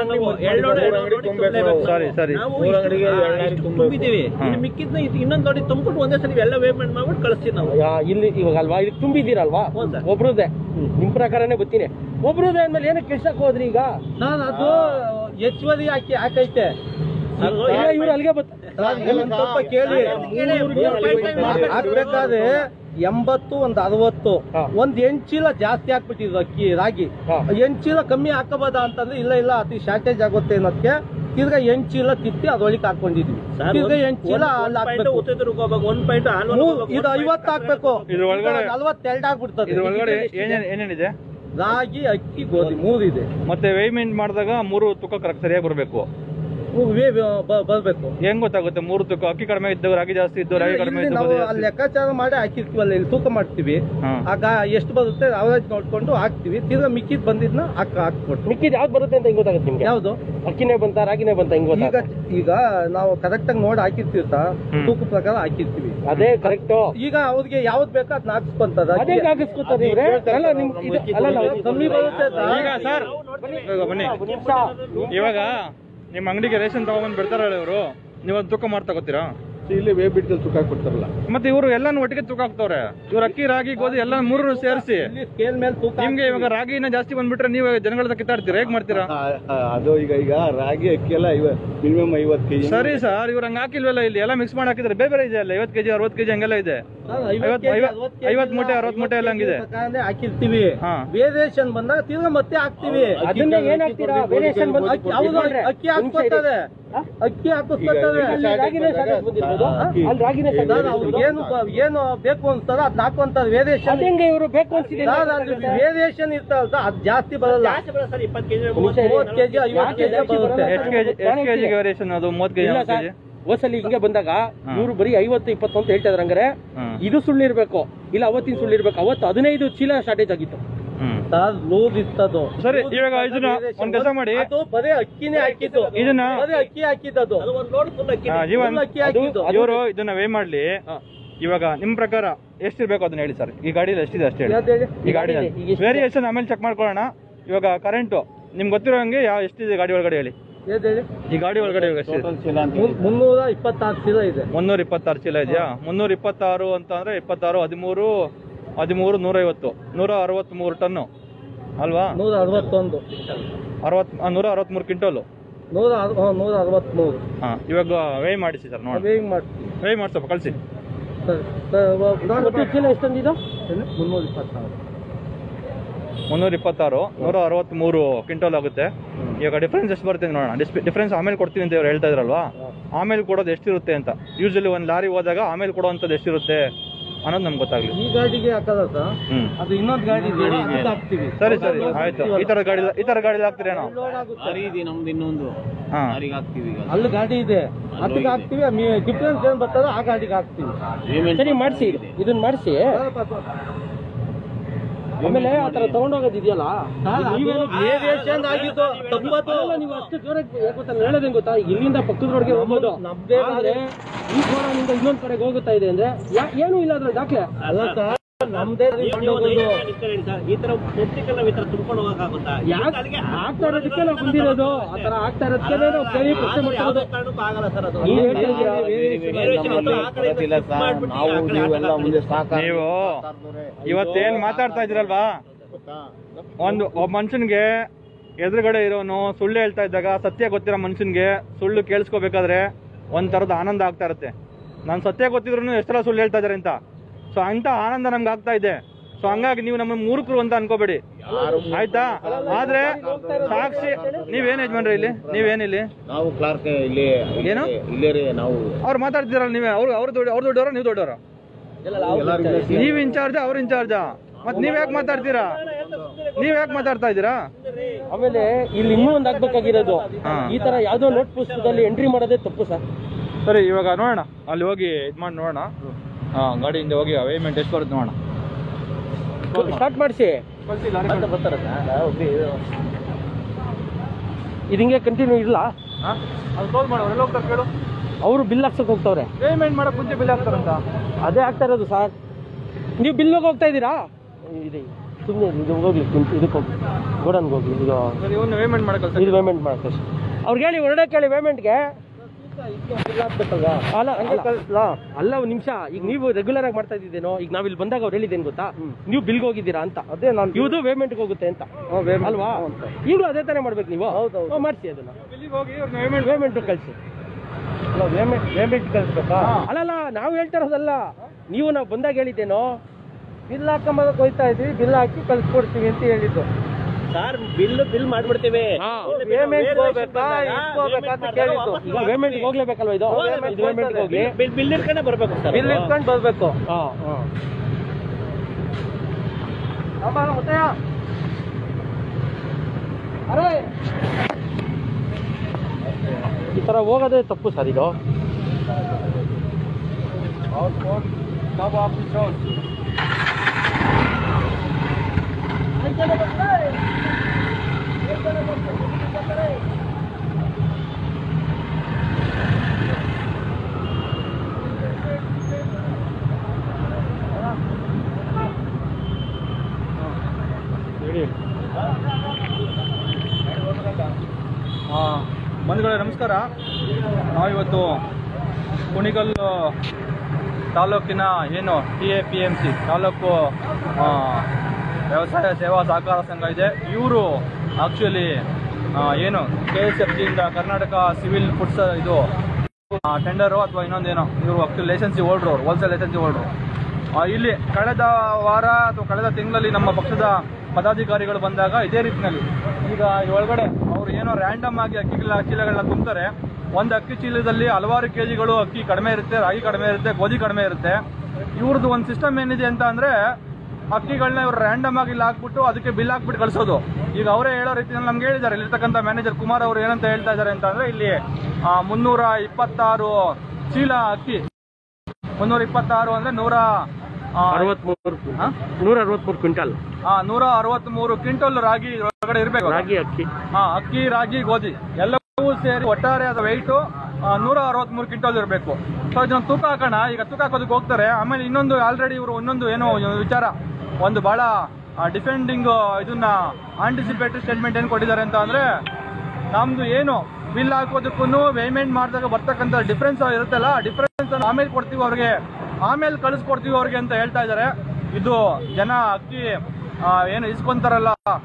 ಸರಿ ತುಂಬಿದೀವಿ. ಮಿಕ್ಕಿದ್ನ ಇನ್ನೊಂದು ಲೋಡಿ ತುಂಬಿಟ್ಟು ಒಂದೇ ಸಲ ಎಲ್ಲ ಪೇಮೆಂಟ್ ಮಾಡ್ಬಿಟ್ಟು ಕಳಿಸ್ತೀವಿ ನಾವು. ಇಲ್ಲಿ ಇವಾಗ ಅಲ್ವಾ, ಇದಕ್ಕೆ ತುಂಬಿದ್ದೀರಲ್ವಾ ಒಬ್ರದೇ, ನಿಮ್ ಪ್ರಕಾರನೇ ಗೊತ್ತೀನಿ. ಒಬ್ರದೇ ಅಂದ್ಮೇಲೆ ಏನಕ್ಕೆ ಕೆಲ್ಸಕ್ಕೆ ಹೋದ್ರಿ? ಈಗ ನಾನು ಅದು ಹೆಚ್ಚುವರಿ ಹಾಕೈತೆ ಇವ್ರು ಅಲ್ಲಿಗೆ ಸ್ವಲ್ಪ ಕೇಳಿ. ಹಾಕ್ಬೇಕಾದ್ರೆ 80 ಒಂದು 60 ಒಂದ್ 8 ಚೀಲ ಜಾಸ್ತಿ ಹಾಕ್ಬಿಟ್ಟಿದ್ರು ಅಕ್ಕಿ ರಾಗಿ. 8 ಚೀಲ ಕಮ್ಮಿ ಹಾಕಬೋದಾ ಅಂತಂದ್ರೆ ಇಲ್ಲ ಅತಿ ಶಾರ್ಟೇಜ್ ಆಗುತ್ತೆ ಅನ್ನೋದಕ್ಕೆ ತಿರ್ಗಾ 8 ಚೀಲ ತಿತ್ತಿ ಅದ್ರೊಳಗೆ ಹಾಕೊಂಡಿದ್ವಿ. ತಿರ್ಗಾ 8 ಚೀಲ ಅಲ್ಲಿ ಹಾಕ್ಬೇಕು. ಇದು 50 ಹಾಕ್ಬೇಕು, 42 ಆಗ್ಬಿಡ್ತದೆ. ಒಳಗಡೆ ಏನೇನಿದೆ? ರಾಗಿ, ಅಕ್ಕಿ, ಗೋಧಿ 3 ಇದೆ. ಮತ್ತೆ ವೇಮೆಂಟ್ ಮಾಡಿದಾಗ 3 ತೂಕ ಕರೆಕ್ಟ್ ಸರಿಯಾಗಿ ಬರಬೇಕು. ಬರ್ಬೇಕು. ಹೆಂಗ್ ಗೊತ್ತಾಗುತ್ತೆ 3 ತೂಕ? ಅಕ್ಕಿ ಕಡಿಮೆ ಇದ್ದವು, ರಾಗಿ ಜಾಸ್ತಿ ಇದ್ದು, ರಾಗಿ ಕಡಿಮೆ ನಾವು ಲೆಕ್ಕಾಚಾರ ಮಾಡಿ ಹಾಕಿರ್ತೀವಲ್ಲ, ಇಲ್ಲಿ ತೂಕ ಮಾಡ್ತೀವಿ. ಆಗ ಎಷ್ಟು ಬರುತ್ತೆ ಅವರೇಜ್ ನೋಡ್ಕೊಂಡು ಹಾಕ್ತಿವಿ. ತಿರ್ಗಾ ಮಿಕ್ಕಿದ್ ಬಂದಿದ್ನ ಹಾಕ್ಕೊಟ್ಟು. ಮಿಕ್ಕಿದ್ ಯಾವ್ದು ಬರುತ್ತೆ ಅಂತ ಹೆಂಗ್ ಗೊತ್ತಾಗುತ್ತೆ ನಿಮ್ಗೆ? ಯಾವ್ದು ಅಕ್ಕಿನೇ ಬಂತ ರಾಗಿನೇ ಬಂತ ಹೆಂಗ್ ಗೊತ್ತಾಗ? ಈಗ ನಾವು ಕರೆಕ್ಟ್ ಆಗಿ ನೋಡಿ ಹಾಕಿರ್ತೀವಿ, ತೂಕ ಪ್ರಕಾರ ಹಾಕಿರ್ತೀವಿ. ಅದೇ ಕರೆಕ್ಟ್. ಈಗ ಅವ್ರಿಗೆ ಯಾವ್ದು ಬೇಕೋ ಅದನ್ನ ಹಾಕಿಸ್ಕೊಂತದ. ಕಮ್ಮಿ ಬರುತ್ತೆ ಈಗ ಸರ್. ಬನ್ನಿ, ಇವಾಗ ನಿಮ್ಮ ಅಂಗಡಿಗೆ ರೇಷನ್ ತಗೊಂಡ್ಬಂದು ಬಿಡ್ತಾರಲ್ಲ ಇವರು, ನೀವು ಅದು ತೂಕ ಮಾಡಿ ತಗೋತೀರಾ? ಇಲ್ಲಿ ವೇ ಬಿಟ್ಟಲ್ಲಿ ತೂಕ ಹಾಕ್ಬಿಡ್ತಾರಲ್ಲ. ಮತ್ತೆ ಇವರು ಎಲ್ಲಾನು ಒಟ್ಟಿಗೆ ತೂಕ ಹಾಕ್ತವ್ರೆ. ಇವ್ರು ಅಕ್ಕಿ, ರಾಗಿ, ಗೋಧಿ ಎಲ್ಲ 3 ಸೇರಿಸಿ ಸ್ಕೇಲ್ ಮೇಲೆ ತೂಕ. ನಿಮ್ಗೆ ಇವಾಗ ರಾಗಿನ ಜಾಸ್ತಿ ಬಂದ್ಬಿಟ್ರೆ ನೀವು ಜನಗಳ ಕಿತ್ತಾಡ್ತೀರಾ, ಹೇಗ್ ಮಾಡ್ತೀರಾ? ಅದು ಈಗ ರಾಗಿ ಅಕ್ಕಿ ಎಲ್ಲ ಮಿನಿಮಮ್ 50 kg. ಸರಿ ಸರ್, ಇವ್ರು ಹಂಗ ಹಾಕಿಲ್ವಲ್ಲ, ಇಲ್ಲಿ ಎಲ್ಲ ಮಿಕ್ಸ್ ಮಾಡಿ ಹಾಕಿದ್ರೆ ಬೇರೆ ಇದೆ ಅಲ್ಲ, 50 kg 60 kg ಹಂಗೆಲ್ಲ ಇದೆ. 50 ಮೂಟೆ 60 ಮೂಟೆ ಎಲ್ಲ ಹಂಗಿದೆ ಹಾಕಿರ್ತೀವಿ. ವೇರಿಯೇಷನ್ ಬಂದಾಗ ತಿರ್ಗಾ ಮತ್ತೆ ಹಾಕ್ತಿವಿ. ಅದನ್ನ ಏನ್ ಹಾಕ್ತೀರಾ? ವೇರಿಯೇಷನ್ ಬಂದ ಅಕ್ಕಿ ಹಾಕ್ಕೊತಾರೆ, ಅಕ್ಕಿ ಹಾಕಿಸ್ಕೊತಾರೆ. ಏನು ಬೇಕು ಅಂತಾರ ಅದನ್ನ ಹಾಕುವಂತ ವೇರಿಯೇಷನ್. ಹೆಂಗೆ ಇವರು ಬೇಕು ಅಂತಿದೆ ವೇರಿಯೇಷನ್ ಇರ್ತಲ್ಲ, ಅದು ಜಾಸ್ತಿ ಬರಲ್ಲ. 20 kg 30 kg 50 kg ಬರುತ್ತೆ. ಎಷ್ಟು ಕೆಜಿಗೆ ವೇರಿಯೇಷನ್? ಅದು 30 kg. ಹೋಸಲಿ ಹಿಂಗೆ ಬಂದಾಗ ಇವ್ರು ಬರೀ 50 20 ಅಂತ ಹೇಳ್ತಾ ಇದ್ರ. ಹಂಗಾರೆ ಇದು ಸುಳ್ಳಿರ್ಬೇಕು, ಇಲ್ಲ ಅವತ್ತಿನ ಸುಳ್ಳಿರ್ಬೇಕು. ಅವತ್ತು 15 ಚೀಲ ಶಾರ್ಟೇಜ್ ಆಗಿತ್ತು. ಸರಿ, ಇವಾಗ ಇದನ್ನ ಒಂದ್ ಕೆಲಸ ಮಾಡಿ, ಬರೀ ಅಕ್ಕಿನೇ ಹಾಕಿದ್ದು, ಇದನ್ನ ಅಕ್ಕಿ ಹಾಕಿದ್ದು. ಇವರು ಇದನ್ನ ವೇ ಮಾಡ್ಲಿ. ಇವಾಗ ನಿಮ್ ಪ್ರಕಾರ ಎಷ್ಟಿರ್ಬೇಕು ಅದನ್ನ ಹೇಳಿ ಸರ್. ಈ ಗಾಡಿಯಲ್ಲಿ ಎಷ್ಟಿದೆ ಅಷ್ಟೇ ಹೇಳಿ. ಈ ಗಾಡಿ ವೇರಿಯೇಷನ್ ಆಮೇಲೆ ಚೆಕ್ ಮಾಡ್ಕೊಳ್ಳೋಣ. ಇವಾಗ ಕರೆಂಟ್ ನಿಮ್ಗೆ ಗೊತ್ತಿರೋ ಹಂಗೆ ಎಷ್ಟಿದೆ ಗಾಡಿ ಒಳಗಡೆ ಹೇಳಿ. ಈ ಗಾಡಿ ಒಳಗಡೆ 326 ಚೀಲ ಇದೆ. 326 ಚೀಲ ಇದೆಯಾ? 326 ಅಂತ ಅಂದ್ರೆ 26 13 150 163 ಟನ್ನು ಅಲ್ವಾ? 161 163 ಕ್ವಿಂಟಲ್. 163. ಹಾಂ, ಇವಾಗ ವೇ ಮಾಡಿಸಿ ಸರ್ ನೋಡಿ. ವೇ ಮಾಡಿಸಪ್ಪ ಕಳಿಸಿ. ಚೀಲ ಎಷ್ಟೊಂದಿದ್ದು? 326 163 ಕ್ವಿಂಟಲ್ ಆಗುತ್ತೆ. ಇವಾಗ ಡಿಫ್ರೆನ್ಸ್ ಎಷ್ಟು ಬರುತ್ತೆ ನೋಡೋಣ. ಡಿಫ್ರೆನ್ಸ್ ಆಮೇಲೆ ಕೊಡ್ತೀನಿ ಅಂತ ಇವ್ರು ಹೇಳ್ತಾ ಇದ್ರಲ್ವಾ, ಆಮೇಲೆ ಕೊಡೋದು ಎಷ್ಟಿರುತ್ತೆ ಅಂತ. ಯೂಶಲಿ ಒಂದು ಲಾರಿ ಹೋದಾಗ ಆಮೇಲೆ ಕೊಡೋವಂಥದ್ದು ಎಷ್ಟಿರುತ್ತೆ ಅನ್ನೋದು ನಮ್ಗೆ ಗೊತ್ತಾಗ್ಲಿ. ಈ ಗಾಡಿಗೆ ಹಾಕಲ್ಲ ಸರ್, ಅದು ಇನ್ನೊಂದು ಗಾಡಿ ಹಾಕ್ತೀವಿ. ಸರಿ ಆಯ್ತು. ಈ ತರ ಗಾಡಿ ಹಾಕ್ತೀರೇನೋ? ನಮ್ದು ಇನ್ನೊಂದು ಹಾಕ್ತೀವಿ. ಅಲ್ಲಿ ಗಾಡಿ ಇದೆ, ಅದಕ್ಕೆ ಹಾಕ್ತಿವಿ. ಡಿಫ್ರೆನ್ಸ್ ಏನ್ ಬರ್ತದ ಆ ಗಾಡಿಗೆ ಹಾಕ್ತಿವಿ. ಸರಿ ಮಾಡಿಸಿ, ಇದನ್ನ ಮಾಡಿಸಿ. ಆಮೇಲೆ ಆತರ ತಗೊಂಡೋಗೋದಿದೆಯಲ್ಲ, ನೀವು ಅಷ್ಟು ಜೋರಾಗಿ ಹೇಳೋದೇನ್ ಗೊತ್ತಾ, ಇಲ್ಲಿಂದ ಪಕ್ಕದ ರೋಡ್ಗೆ ಹೋಗ್ಬೋದು. ಆದ್ರೆ ಈ ರೋಡಿಂದ ಇನ್ನೊಂದ್ ಕಡೆಗೆ ಹೋಗುತ್ತಾ ಇದೆ ಅಂದ್ರೆ ಏನು ಇಲ್ಲ ಅದ್ರ ದಾಖಲೆ ಅಲ್ಲ ಸರ್. ನಮ್ದೇ ಈ ತರ ಪೊಲಿಟಿಕಲ್ ನಾವು ಈ ತರ ತುಂಬ್ಕೊಂಡು ಹೋಗಕ್ಕಾಗುತ್ತಾ? ಆಗ್ತಾ ಇರೋದಕ್ಕೆ ನಾವು ಬಂದಿರೋದು, ಆತರ ಆಗ್ತಾ ಇರೋದಕ್ಕೆ ನಾವು ಕೇಳಿ ಪ್ರಶ್ನೆ ಮಾಡ್ತಿರೋದು. ಆಗಲ್ಲ ಸರ್ ಅದು. ನೀವು ಇವತ್ತೇನ್ ಮಾತಾಡ್ತಾ ಇದ್ರಲ್ವಾ, ಒಬ್ಬ ಮನುಷ್ಯನ್ಗೆ ಎದುರುಗಡೆ ಇರೋನು ಸುಳ್ಳು ಹೇಳ್ತಾ ಇದ್ದಾಗ ಸತ್ಯ ಗೊತ್ತಿರೋ ಮನುಷ್ಯನ್ಗೆ ಸುಳ್ಳು ಕೇಳಿಸ್ಕೋಬೇಕಾದ್ರೆ ಒಂದ್ ತರದ ಆನಂದ ಆಗ್ತಾ ಇರುತ್ತೆ. ನಾನು ಸತ್ಯ ಗೊತ್ತಿದ್ರು ಎಷ್ಟೆಲ್ಲ ಸುಳ್ಳು ಹೇಳ್ತಾ ಇದಾರೆ ಅಂತ. ಸೊ ಅಂತ ಆನಂದ ನಮ್ಗೆ ಆಗ್ತಾ ಇದೆ. ಸೊ ಹಂಗಾಗಿ ನೀವು ನಮ್ಮ ಮೂರ್ಖರು ಅಂತ ಅನ್ಕೋಬೇಡಿ, ಆಯ್ತಾ? ಆದ್ರೆ ಸಾಕ್ಷಿ ನೀವೇನ್ ಯಜಮಾನ್ರಿ ಇಲ್ಲಿ? ನೀವೇನಿಲ್ಲಿ? ನಾವು ಕ್ಲಾರ್ಕ್ ಇಲ್ಲಿ ಏನು ಇಲ್ಲೇ ನಾವು ಅವ್ರು ಮಾತಾಡ್ತಿದಾರಲ್ಲ, ನೀವೇ ಅವ್ರು ದೊಡ್ಡವರ ನೀವು ದೊಡ್ಡವರ? ನೀವ್ ಇನ್ಚಾರ್ಜ ಅವ್ರ ಇನ್ಚಾರ್ಜ? ಮತ್ ನೀವ್ ಯಾಕೆ ಮಾತಾಡ್ತೀರಾ? ನೀವ್ ಯಾಕೆ ಮಾತಾಡ್ತಾ ಇದ್ದೀರಾ? ಆಮೇಲೆ ಇಲ್ಲಿ ಇನ್ನೂ ಒಂದ್ ಆಗ್ಬೇಕಾಗಿರೋದು, ಈ ತರ ಯಾವ್ದೋ ನೋಟ್ ಪುಸ್ತಕದಲ್ಲಿ ಎಂಟ್ರಿ ಮಾಡೋದೇ ತಪ್ಪು ಸರ್. ಸರಿ, ಇವಾಗ ನೋಡೋಣ, ಅಲ್ಲಿ ಹೋಗಿ ಇದ್ ಮಾಡಿ ನೋಡೋಣ. ಗಾಡಿಯಿಂದ ಹೋಗಿ ವೇಮೆಂಟ್ ಎಷ್ಟು ಬರುತ್ತೆ ನೋಡೋಣ. ಸ್ಟಾರ್ಟ್ ಮಾಡಿಸಿ. ಇದು ಹಿಂಗೆ ಕಂಟಿನ್ಯೂ ಇಲ್ಲ. ಅವರು ಬಿಲ್ ಹಾಕ್ಸಕ್ ಹೋಗ್ತಾವ್ರೆ. ಪೇಮೆಂಟ್ ಮಾಡಕ್ ಮುಂಚೆ ಬಿಲ್ ಹಾಕ್ತಾರಂತ. ಅದೇ ಆಗ್ತಾ ಇರೋದು ಸರ್. ನೀವು ಬಿಲ್ ಹೋಗ್ತಾ ಇದ್ದೀರಾ? ಇದೆ ಸುಮ್ಮನೆ ಇದು ಹೋಗ್ಲಿ, ಇದಕ್ಕೆ ಹೋಗಿ ಗೋಡನ್ಗೆ ಹೋಗ್ಲಿ. ಇದು ಪೇಮೆಂಟ್ ಮಾಡಕ್ಕೆ ಇದು ಪೇಮೆಂಟ್ ಮಾಡಕ್ಕೆ ಅವ್ರಿಗೆ ಹೇಳಿ, ಹೊರಡೆ ಕೇಳಿ ಪೇಮೆಂಟ್ಗೆ. ಅಲ್ಲ ಒಂದು ನಿಮಿಷ, ಈಗ ನೀವು ರೆಗ್ಯುಲರ್ ಆಗಿ ಮಾಡ್ತಾ ಇದ್ದೇನೋ, ಈಗ ನಾವ್ ಇಲ್ಲಿ ಬಂದಾಗ ಅವ್ರು ಹೇಳಿದ್ದೇನು ಗೊತ್ತಾ, ನೀವು ಬಿಲ್ಗೆ ಹೋಗಿದ್ದೀರಾ ಅಂತ. ಅದೇ ನಾನು ಇವ್ದು ಪೇಮೆಂಟ್ಗೆ ಹೋಗುತ್ತೆ ಅಂತ ಅಲ್ವಾ? ಈಗಲೂ ಅದೇ ತಾನೇ ಮಾಡ್ಬೇಕು ನೀವು. ಮಾಡಿಸಿ ಅದನ್ನ, ಪೇಮೆಂಟ್ ಕಳಿಸಿ. ಪೇಮೆಂಟ್ ಕಳಿಸ್ಬೇಕಾ? ಅಲ್ಲಲ್ಲ, ನಾವು ಹೇಳ್ತಾ ಇರೋದಲ್ಲ, ನೀವು ನಾವು ಬಂದಾಗ ಹೇಳಿದ್ದೇನೋ ಬಿಲ್ ಹಾಕೊಂಬದಕ್ಕೆ ಹೋಯ್ತಾ ಇದ್ವಿ, ಬಿಲ್ ಹಾಕಿ ಕಳ್ಸಿಕೊಡ್ತೀವಿ ಅಂತ ಹೇಳಿದ್ದು ಸರ್. ಬಿಲ್ ಮಾಡ್ಬಿಡ್ತೀವಿ. ಪೇಮೆಂಟ್ ಹೋಗ್ಬೇಕಾ ಅಂತ ಕೇಳಿದ್ದು. ಈಗ ಪೇಮೆಂಟ್ ಹೋಗ್ಲೇಬೇಕಲ್ವಾ? ಇದು ಪೇಮೆಂಟ್ ಹೋಗಿ ಬಿಲ್ ಇಟ್ಕೊಂಡೆ ಬರ್ಬೇಕು ಸರ್. ಬಿಲ್ ಇಟ್ಕೊಂಡು ಬರ್ಬೇಕು. ಈ ತರ ಹೋಗೋದೇ ತಪ್ಪು ಸರ್. ಇದು ಬಂಧುಗಳೇ ನಮಸ್ಕಾರ. ನಾವಿವತ್ತು ಕುಣಿಗಲ್ ತಾಲೂಕಿನ ಏನು TAPMC ತಾಲೂಕು ವ್ಯವಸಾಯ ಸೇವಾ ಸಹಕಾರ ಸಂಘ ಇದೆ. ಇವರು ಆಕ್ಚುಲಿ ಏನು KSFG-ಇಂದ ಕರ್ನಾಟಕ ಸಿವಿಲ್ ಫುಡ್ಸ್ ಇದು ಟೆಂಡರು ಅಥವಾ ಇನ್ನೊಂದೇನೋ, ಇವರು ಆಕ್ಚುಲಿ ಲೈಸೆನ್ಸಿ ಹೋಲ್ಡ್ರು, ಅವ್ರು ಹೋಲ್ಸೇಲ್ ಲೈಸೆನ್ಸಿ ಹೋಲ್ಡ್ರು. ಇಲ್ಲಿ ಕಳೆದ ವಾರ ಅಥವಾ ಕಳೆದ ತಿಂಗಳಲ್ಲಿ ನಮ್ಮ ಪಕ್ಷದ ಪದಾಧಿಕಾರಿಗಳು ಬಂದಾಗ ಇದೇ ರೀತಿಯಲ್ಲಿ ಈಗ ಒಳಗಡೆ ಅವರು ಏನೋ ರ್ಯಾಂಡಮ್ ಆಗಿ ಚೀಲಗಳನ್ನ ತುಂಬ್ತಾರೆ. ಒಂದು ಅಕ್ಕಿ ಚೀಲದಲ್ಲಿ ಹಲವಾರು ಕೆಜಿಗಳು ಅಕ್ಕಿ ಕಡಿಮೆ ಇರುತ್ತೆ, ರಾಗಿ ಕಡಿಮೆ ಇರುತ್ತೆ, ಗೋಧಿ ಕಡಿಮೆ ಇರುತ್ತೆ. ಇವ್ರದ್ದು ಒಂದು ಸಿಸ್ಟಮ್ ಏನಿದೆ ಅಂತ ಅಂದರೆ, ಅಕ್ಕಿಗಳನ್ನ ಇವ್ರು ರ್ಯಾಂಡಮ್ ಆಗಿ ಇಲ್ಲಿ ಹಾಕ್ಬಿಟ್ಟು ಅದಕ್ಕೆ ಬಿಲ್ ಹಾಕ್ಬಿಟ್ಟು ಕಳಿಸೋದು. ಈಗ ಅವರೇ ಹೇಳೋ ರೀತಿಯಲ್ಲಿ ನಮ್ಗೆ ಹೇಳಿದ್ದಾರೆ, ಇಲ್ಲಿರ್ತಕ್ಕಂಥ ಮ್ಯಾನೇಜರ್ ಕುಮಾರ್ ಅವರು ಏನಂತ ಹೇಳ್ತಾ ಇದ್ದಾರೆ ಅಂತ ಅಂದರೆ, ಇಲ್ಲಿ 326 ಚೀಲ ಅಕ್ಕಿ, 326 ಅಂದರೆ 163 ಕ್ವಿಂಟಲ್, 163 ಕ್ವಿಂಟಲ್ ರಾಗಿ ಒಳಗಡೆ ಇರಬೇಕು. ರಾಗಿ ಅಕ್ಕಿ, ಅಕ್ಕಿ, ರಾಗಿ, ಗೋಧಿ ಎಲ್ಲವೂ ಸೇರಿ ಒಟ್ಟಾರೆ ಅದ ವೆಯ್ಟು 163 ಕ್ವಿಂಟಲ್ ಇರಬೇಕು. ಸೊ ಇದನ್ನ ತೂಕ ಹಾಕೋಣ. ಈಗ ತೂಕ ಹಾಕೋದಕ್ಕೆ ಹೋಗ್ತಾರೆ. ಆಮೇಲೆ ಇನ್ನೊಂದು ಆಲ್ರೆಡಿ ಇವರು ಇನ್ನೊಂದು ಏನೋ ವಿಚಾರ, ಒಂದು ಬಹಳ ಡಿಫೆಂಡಿಂಗ್ ಇದನ್ನ ಆಂಟಿಸಿಪೇಟರಿ ಸ್ಟೇಟ್ಮೆಂಟ್ ಏನು ಕೊಟ್ಟಿದ್ದಾರೆ ಅಂತ ಅಂದ್ರೆ, ನಮ್ದು ಏನು ಬಿಲ್ ಹಾಕೋದಕ್ಕೂ ಪೇಮೆಂಟ್ ಮಾಡಿದಾಗ ಬರ್ತಕ್ಕಂಥ ಡಿಫ್ರೆನ್ಸ್ ಇರುತ್ತಲ್ಲ, ಡಿಫ್ರೆನ್ಸ್ ಆಮೇಲೆ ಕೊಡ್ತೀವಿ ಅವ್ರಿಗೆ, ಆಮೇಲೆ ಕಳಿಸ್ಕೊಡ್ತೀವಿ ಅವ್ರಿಗೆ ಅಂತ ಹೇಳ್ತಾ ಇದ್ದಾರೆ. ಇದು ಜನ ಅಕ್ಕಿ ಏನು ಇಸ್ಕೊಂತಾರಲ್ಲ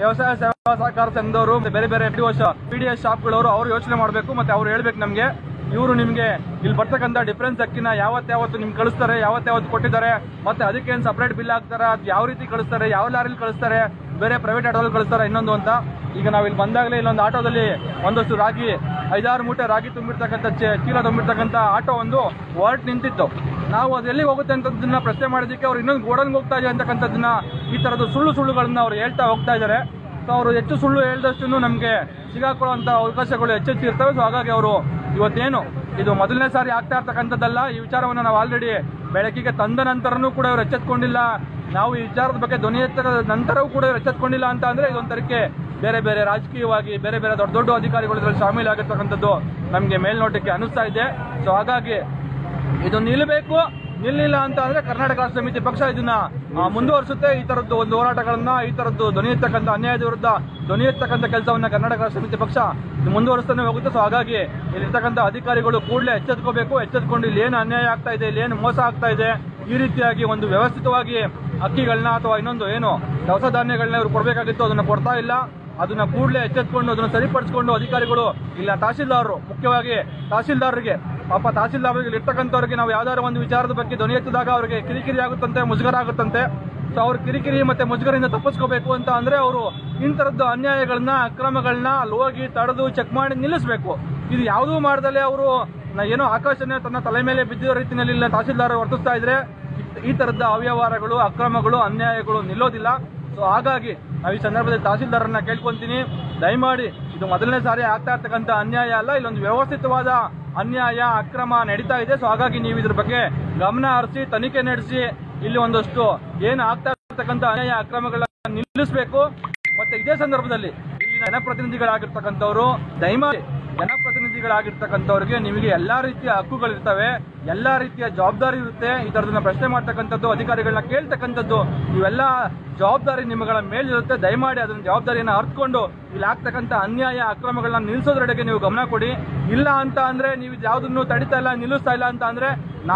ವ್ಯವಸಾಯ ಸೇವಾ ಸಹಕಾರ ಸಂಘದವರು ಬೇರೆ ಬೇರೆ PDS ಶಾಪ್ಗಳವರು ಅವ್ರು ಯೋಚನೆ ಮಾಡಬೇಕು, ಮತ್ತೆ ಅವ್ರು ಹೇಳ್ಬೇಕು ನಮಗೆ ಇವರು ನಿಮಗೆ ಇಲ್ಲಿ ಬರ್ತಕ್ಕಂಥ ಡಿಫರೆನ್ಸ್ ಅಕ್ಕಿನ ಯಾವತ್ತಾವತ್ತು ನಿಮ್ಗೆ ಕಳಿಸ್ತಾರೆ, ಯಾವತ್ತಾವತ್ತು ಕೊಟ್ಟಿದ್ದಾರೆ, ಮತ್ತೆ ಅದಕ್ಕೇನು ಸಪ್ರೇಟ್ ಬಿಲ್ ಹಾಕ್ತಾರೆ, ಅದು ಯಾವ ರೀತಿ ಕಳಿಸ್ತಾರೆ, ಯಾವ ಲಾರಿಲಿ ಕಳಿಸ್ತಾರೆ, ಬೇರೆ ಪ್ರೈವೇಟ್ ಆಟೋದಲ್ಲಿ ಕಳಿಸ್ತಾರೆ ಇನ್ನೊಂದು ಅಂತ. ಈಗ ನಾವು ಇಲ್ಲಿ ಬಂದಾಗಲೇ ಇಲ್ಲೊಂದು ಆಟೋದಲ್ಲಿ ಒಂದಷ್ಟು ರಾಗಿ 5-6 ಮೂಟೆ ರಾಗಿ ತುಂಬಿರ್ತಕ್ಕಂಥ ಚೀಲ ತುಂಬಿರ್ತಕ್ಕಂಥ ಆಟೋ ಒಂದು ಹೊರಟು ನಿಂತಿತ್ತು. ನಾವು ಅದು ಎಲ್ಲಿಗೆ ಹೋಗುತ್ತೆ ಅಂತದನ್ನ ಪ್ರಶ್ನೆ ಮಾಡಿದ್ದಕ್ಕೆ ಅವ್ರು ಇನ್ನೊಂದು ಗೋಡನ್ಗೆ ಹೋಗ್ತಾ ಇದೆ ಅಂತಕ್ಕಂಥದ್ದನ್ನ ಈ ಥರದ್ದು ಸುಳ್ಳುಗಳನ್ನ ಅವ್ರು ಹೇಳ್ತಾ ಹೋಗ್ತಾ ಇದ್ದಾರೆ. ಸೊ ಅವರು ಹೆಚ್ಚು ಸುಳ್ಳು ಹೇಳಿದಷ್ಟು ನಮಗೆ ಸಿಗಾಕೊಳ್ಳುವಂಥ ಅವಕಾಶಗಳು ಹೆಚ್ಚೆಚ್ಚಿರ್ತವೆ. ಸೊ ಹಾಗಾಗಿ ಅವರು ಇವತ್ತೇನು ಇದು ಮೊದಲನೇ ಸಾರಿ ಆಗ್ತಾ ಇರ್ತಕ್ಕಂಥದ್ದಲ್ಲ, ಈ ವಿಚಾರವನ್ನು ನಾವು ಆಲ್ರೆಡಿ ಬೆಳಕಿಗೆ ತಂದ ನಂತರನೂ ಕೂಡ ಇವರು ಎಚ್ಚೆತ್ಕೊಂಡಿಲ್ಲ. ನಾವು ಈ ವಿಚಾರದ ಬಗ್ಗೆ ಧ್ವನಿ ಎತ್ತದ ನಂತರವೂ ಕೂಡ ಇವರು ಎಚ್ಚೆತ್ಕೊಂಡಿಲ್ಲ ಅಂತ ಅಂದರೆ ಇದೊಂಥರಕ್ಕೆ ಬೇರೆ ಬೇರೆ ರಾಜಕೀಯವಾಗಿ ಬೇರೆ ಬೇರೆ ದೊಡ್ಡ ದೊಡ್ಡ ಅಧಿಕಾರಿಗಳು ಇದರಲ್ಲಿ ಶಾಮೀಲಾಗಿರ್ತಕ್ಕಂಥದ್ದು ನಮಗೆ ಮೇಲ್ನೋಟಕ್ಕೆ ಅನಿಸ್ತಾ ಇದೆ. ಸೊ ಹಾಗಾಗಿ ಇದು ನಿಲ್ಲಿಲ್ಲ ಅಂತ ಅಂದ್ರೆ ಕರ್ನಾಟಕ ರಾಷ್ಟ್ರ ಸಮಿತಿ ಪಕ್ಷ ಇದನ್ನ ಮುಂದುವರಿಸುತ್ತೆ. ಈ ತರದ್ದು ಒಂದು ಹೋರಾಟಗಳನ್ನ, ಈ ತರದ್ದು ಧ್ವನಿ ಎತ್ತಕ್ಕಂಥ ಅನ್ಯಾಯದ ವಿರುದ್ಧ ಧ್ವನಿ ಎತ್ತಕ್ಕಂಥ ಕೆಲಸವನ್ನ ಕರ್ನಾಟಕ ರಾಷ್ಟ್ರ ಸಮಿತಿ ಪಕ್ಷ ಮುಂದುವರಿಸ್ತಾನೆ ಹೋಗುತ್ತೆ. ಸೊ ಹಾಗಾಗಿ ಇಲ್ಲಿರ್ತಕ್ಕಂಥ ಅಧಿಕಾರಿಗಳು ಕೂಡಲೇ ಎಚ್ಚೆತ್ಕೊಂಡು ಇಲ್ಲಿ ಏನು ಅನ್ಯಾಯ ಆಗ್ತಾ ಇದೆ, ಇಲ್ಲಿ ಏನು ಮೋಸ ಆಗ್ತಾ ಇದೆ, ಈ ರೀತಿಯಾಗಿ ಒಂದು ವ್ಯವಸ್ಥಿತವಾಗಿ ಅಕ್ಕಿಗಳನ್ನ ಅಥವಾ ಇನ್ನೊಂದು ಏನು ದವಸ ಧಾನ್ಯಗಳನ್ನ ಇವರು ಕೊಡಬೇಕಾಗಿತ್ತು ಅದನ್ನ ಕೊಡ್ತಾ ಇಲ್ಲ. ಅದನ್ನ ಕೂಡಲೇ ಎಚ್ಚೆತ್ಕೊಂಡು ಅದನ್ನು ಸರಿಪಡಿಸಿಕೊಂಡು ಅಧಿಕಾರಿಗಳು ಇಲ್ಲ ತಹಸೀಲ್ದಾರರು, ಮುಖ್ಯವಾಗಿ ತಹಸೀಲ್ದಾರರಿಗೆ ಪಾಪ ತಹಸೀಲ್ದಾರರಿಗೆ ಇರ್ತಕ್ಕಂಥವ್ರಿಗೆ ನಾವು ಯಾವ್ದಾದ್ರು ಒಂದು ವಿಚಾರದ ಬಗ್ಗೆ ಧ್ವನಿ ಎತ್ತಿದಾಗ ಅವರಿಗೆ ಕಿರಿಕಿರಿ ಆಗುತ್ತಂತೆ, ಮುಜುಗರ ಆಗುತ್ತಂತೆ. ಸೊ ಅವ್ರ ಕಿರಿಕಿರಿ ಮತ್ತೆ ಮುಜುಗರಿಂದ ತಪ್ಪಿಸ್ಕೋಬೇಕು ಅಂತ ಅಂದ್ರೆ ಅವರು ಇಂಥರದ್ದು ಅನ್ಯಾಯಗಳನ್ನ ಅಕ್ರಮಗಳನ್ನ ಅಲ್ಲಿ ಹೋಗಿ ತಡೆದು ಚೆಕ್ ಮಾಡಿ ನಿಲ್ಲಿಸಬೇಕು. ಇದು ಯಾವುದೂ ಮಾಡ್ದಲೇ ಅವರು ಏನೋ ಆಕಾಶನೇ ತನ್ನ ತಲೆ ಮೇಲೆ ಬಿದ್ದಿರೋ ರೀತಿಯಲ್ಲಿ ತಹಸೀಲ್ದಾರ್ ವರ್ತಿಸ್ತಾ ಇದ್ರೆ ಈ ತರದ ಅವ್ಯವಹಾರಗಳು, ಅಕ್ರಮಗಳು, ಅನ್ಯಾಯಗಳು ನಿಲ್ಲೋದಿಲ್ಲ. ಸೊ ಹಾಗಾಗಿ ನಾವು ಈ ಸಂದರ್ಭದಲ್ಲಿ ತಹಸೀಲ್ದಾರನ್ನ ಕೇಳ್ಕೊಂತೀನಿ, ದಯಮಾಡಿ ಇದು ಮೊದಲನೇ ಸಾರಿ ಆಗ್ತಾ ಇರ್ತಕ್ಕಂಥ ಅನ್ಯಾಯ ಅಲ್ಲ, ಇಲ್ಲೊಂದು ವ್ಯವಸ್ಥಿತವಾದ ಅನ್ಯಾಯ ಅಕ್ರಮ ನಡೀತಾ ಇದೆ. ಸೊ ಹಾಗಾಗಿ ನೀವು ಇದ್ರ ಬಗ್ಗೆ ಗಮನ ಹರಿಸಿ ತನಿಖೆ ನಡೆಸಿ ಇಲ್ಲಿ ಒಂದಷ್ಟು ಏನು ಆಗ್ತಾ ಇರ್ತಕ್ಕಂಥ ಅನ್ಯಾಯ ಅಕ್ರಮಗಳನ್ನ ನಿಲ್ಲಿಸಬೇಕು. ಮತ್ತೆ ಇದೇ ಸಂದರ್ಭದಲ್ಲಿ ಇಲ್ಲಿ ಜನಪ್ರತಿನಿಧಿಗಳಾಗಿರ್ತಕ್ಕಂಥವ್ರು ದಯಮಾಡಿ ಜನಪ್ರತಿನಿಧಿಗಳಾಗಿರ್ತಕ್ಕಂಥವ್ರಿಗೆ ನಿಮಗೆ ಎಲ್ಲಾ ರೀತಿಯ ಹಕ್ಕುಗಳಿರ್ತವೆ, ಎಲ್ಲಾ ರೀತಿಯ ಜವಾಬ್ದಾರಿ ಇರುತ್ತೆ. ಈ ತರದನ್ನ ಪ್ರಶ್ನೆ ಮಾಡ್ತಕ್ಕಂಥದ್ದು, ಅಧಿಕಾರಿಗಳನ್ನ ಕೇಳ್ತಕ್ಕಂಥದ್ದು, ಇವೆಲ್ಲ ಜವಾಬ್ದಾರಿ ನಿಮ್ಮಗಳ ಮೇಲಿರುತ್ತೆ. ದಯಮಾಡಿ ಅದನ್ನ ಜವಾಬ್ದಾರಿಯನ್ನು ಅರ್ಥಕೊಂಡು ಇಲ್ಲಿ ಆಗ್ತಕ್ಕಂಥ ಅನ್ಯಾಯ ಅಕ್ರಮಗಳನ್ನ ನಿಲ್ಲಿಸೋದ್ರೆಡೆಗೆ ನೀವು ಗಮನ ಕೊಡಿ. ಇಲ್ಲ ಅಂತ ಅಂದ್ರೆ ನೀವು ಯಾವ್ದನ್ನು ತಡಿತಾ ಇಲ್ಲ, ನಿಲ್ಲಿಸ್ತಾ ಇಲ್ಲ ಅಂತ ಅಂದ್ರೆ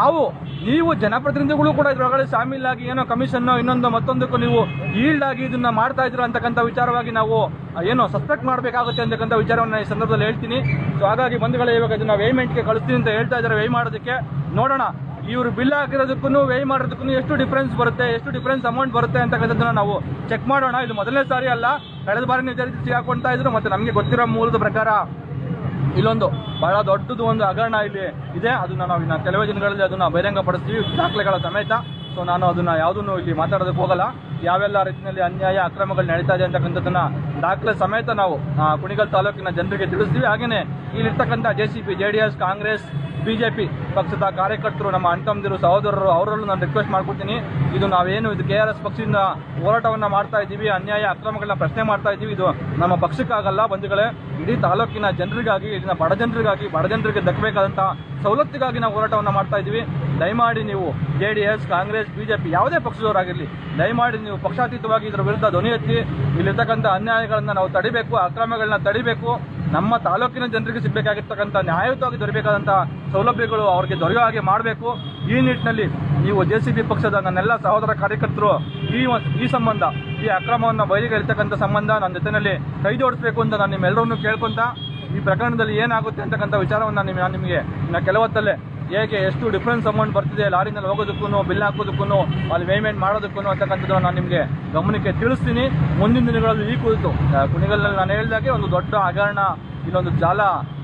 ನೀವು ಜನಪ್ರತಿನಿಧಿಗಳು ಕೂಡ ಇದ್ರೊಳಗಡೆ ಶಾಮೀಲಾಗಿ ಏನೋ ಕಮಿಷನ್ ಇನ್ನೊಂದು ಮತ್ತೊಂದಕ್ಕೂ ನೀವು ಈಲ್ಡ್ ಆಗಿ ಇದನ್ನ ಮಾಡ್ತಾ ಇದ್ರ ಅಂತಕ್ಕಂಥ ವಿಚಾರವಾಗಿ ನಾವು ಏನೋ ಸಸ್ಪೆಕ್ಟ್ ಮಾಡಬೇಕಾಗುತ್ತೆ ಅಂತಕ್ಕಂಥ ವಿಚಾರವನ್ನ ಈ ಸಂದರ್ಭದಲ್ಲಿ ಹೇಳ್ತೀನಿ. ಸೊ ಹಾಗಾಗಿ ಬಂಧುಗಳೇ, ಇವಾಗ ಇದನ್ನ ವೇಯ್ಮೆಂಟ್ಗೆ ಕಳಿಸ್ತೀನಿ ಅಂತ ಹೇಳ್ತಾ ಇದ್ದಾರೆ. ವೇಯ್ ಮಾಡೋದಕ್ಕೆ ನೋಡೋಣ, ಇವರು ಬಿಲ್ ಹಾಕಿರೋದಕ್ಕೂ ವೇಯ್ ಮಾಡೋದಕ್ಕೂ ಎಷ್ಟು ಡಿಫ್ರೆನ್ಸ್ ಬರುತ್ತೆ, ಎಷ್ಟು ಡಿಫ್ರೆನ್ಸ್ ಅಮೌಂಟ್ ಬರುತ್ತೆ ಅಂತಕ್ಕಂಥದ್ದನ್ನ ನಾವು ಚೆಕ್ ಮಾಡೋಣ. ಇದು ಮೊದಲನೇ ಸಾರಿ ಅಲ್ಲ, ಕಳೆದ ಬಾರಿ ಇದೇ ರೀತಿ ಸಿಗಾಕೊಳ್ತಾ ಇದ್ರು. ಮತ್ತೆ ನಮಗೆ ಗೊತ್ತಿರೋ ಮೂಲದ ಪ್ರಕಾರ ಇಲ್ಲೊಂದು ಬಹಳ ದೊಡ್ಡದು ಒಂದು ಹಗರಣ ಇಲ್ಲಿ ಇದೆ. ಅದನ್ನ ನಾವು ಇನ್ನು ಕೆಲವೇ ದಿನಗಳಲ್ಲಿ ಅದನ್ನ ಬಹಿರಂಗ ಪಡಿಸ್ತೀವಿ ದಾಖಲೆಗಳ ಸಮೇತ. ಸೊ ನಾನು ಅದನ್ನ ಯಾವುದನ್ನು ಇಲ್ಲಿ ಮಾತಾಡೋದಕ್ಕೆ ಹೋಗಲ್ಲ. ಯಾವೆಲ್ಲ ರೀತಿಯಲ್ಲಿ ಅನ್ಯಾಯ ಅಕ್ರಮಗಳು ನಡೀತಾ ಇದೆ ಅಂತಕ್ಕಂಥದ್ದನ್ನ ದಾಖಲೆ ಸಮೇತ ನಾವು ಕುಣಿಗಲ್ ತಾಲೂಕಿನ ಜನರಿಗೆ ತಿಳಿಸ್ತೀವಿ. ಹಾಗೇನೆ ಇಲ್ಲಿರ್ತಕ್ಕಂಥ JCP, JDS, ಕಾಂಗ್ರೆಸ್, BJP ಪಕ್ಷದ ಕಾರ್ಯಕರ್ತರು, ನಮ್ಮ ಅಣ್ತಮ್ಮದಿರು, ಸಹೋದರರು, ಅವರಲ್ಲೂ ನಾನು ರಿಕ್ವೆಸ್ಟ್ ಮಾಡ್ಕೊಡ್ತೀನಿ. ಇದು ನಾವೇನು ಇದು KRS ಪಕ್ಷದಿಂದ ಹೋರಾಟವನ್ನ ಮಾಡ್ತಾ ಇದ್ದೀವಿ, ಅನ್ಯಾಯ ಅಕ್ರಮಗಳನ್ನ ಪ್ರಶ್ನೆ ಮಾಡ್ತಾ ಇದ್ದೀವಿ, ಇದು ನಮ್ಮ ಪಕ್ಷಕ್ಕಾಗಲ್ಲ ಬಂಧುಗಳೇ, ಇಡೀ ತಾಲೂಕಿನ ಜನರಿಗಾಗಿ, ಇಲ್ಲಿನ ಬಡ ಜನರಿಗೆ ದಕ್ಕಬೇಕಾದಂತಹ ಸವಲತ್ತಿಗಾಗಿ ನಾವು ಹೋರಾಟವನ್ನ ಮಾಡ್ತಾ ಇದ್ದೀವಿ. ದಯಮಾಡಿ ನೀವು JDS, ಕಾಂಗ್ರೆಸ್, BJP ಯಾವುದೇ ಪಕ್ಷದವರಾಗಿರಲಿ, ದಯಮಾಡಿ ನೀವು ಪಕ್ಷಾತೀತವಾಗಿ ಇದರ ವಿರುದ್ಧ ಧ್ವನಿ ಎತ್ತಿ ಇಲ್ಲಿರ್ತಕ್ಕಂಥ ಅನ್ಯಾಯಗಳನ್ನ ನಾವು ತಡಿಬೇಕು, ಅಕ್ರಮಗಳನ್ನ ತಡಿಬೇಕು. ನಮ್ಮ ತಾಲೂಕಿನ ಜನರಿಗೆ ಸಿಗಬೇಕಾಗಿರ್ತಕ್ಕಂಥ ನ್ಯಾಯಯುತವಾಗಿ ದೊರೆಯಬೇಕಾದಂಥ ಸೌಲಭ್ಯಗಳು ಅವ್ರಿಗೆ ದೊರೆಯೋ ಹಾಗೆ ಮಾಡಬೇಕು. ಈ ನಿಟ್ಟಿನಲ್ಲಿ ನೀವು JCP ಪಕ್ಷದ ನನ್ನೆಲ್ಲ ಸಹೋದರ ಕಾರ್ಯಕರ್ತರು ಈ ಸಂಬಂಧ, ಈ ಅಕ್ರಮವನ್ನು ಬಯಲಿಗೆ ಇರ್ತಕ್ಕಂಥ ಸಂಬಂಧ ನನ್ನ ಜೊತೆಯಲ್ಲಿ ಕೈ ಜೋಡಿಸಬೇಕು ಅಂತ ನಾನು ನಿಮ್ಮೆಲ್ಲರನ್ನು ಕೇಳ್ಕೊಂತ, ಈ ಪ್ರಕರಣದಲ್ಲಿ ಏನಾಗುತ್ತೆ ಅಂತಕ್ಕಂಥ ವಿಚಾರವನ್ನು ನಾನು ನಿಮಗೆ ಇನ್ನು ಕೆಲವತ್ತಲ್ಲೇ ಹೇಗೆ ಎಷ್ಟು ಡಿಫ್ರೆನ್ಸ್ ಅಮೌಂಟ್ ಬರ್ತಿದೆ ಲಾರಿನಲ್ಲಿ ಹೋಗೋದಕ್ಕೂ, ಬಿಲ್ ಹಾಕೋದಕ್ಕೂ, ಅಲ್ಲಿ ಪೇಮೆಂಟ್ ಮಾಡೋದಕ್ಕೂ ಅಂತಕ್ಕಂಥದ್ದು ನಾನು ನಿಮಗೆ ಗಮನಕ್ಕೆ ತಿಳಿಸ್ತೀನಿ. ಮುಂದಿನ ದಿನಗಳಲ್ಲಿ ಈ ಕುರಿತು ಕುಣಿಗಲ್ನಲ್ಲಿ ನಾನು ಹೇಳಿದಾಗೆ ಒಂದು ದೊಡ್ಡ ಹಗರಣ, ಇಲ್ಲೊಂದು ಜಾಲ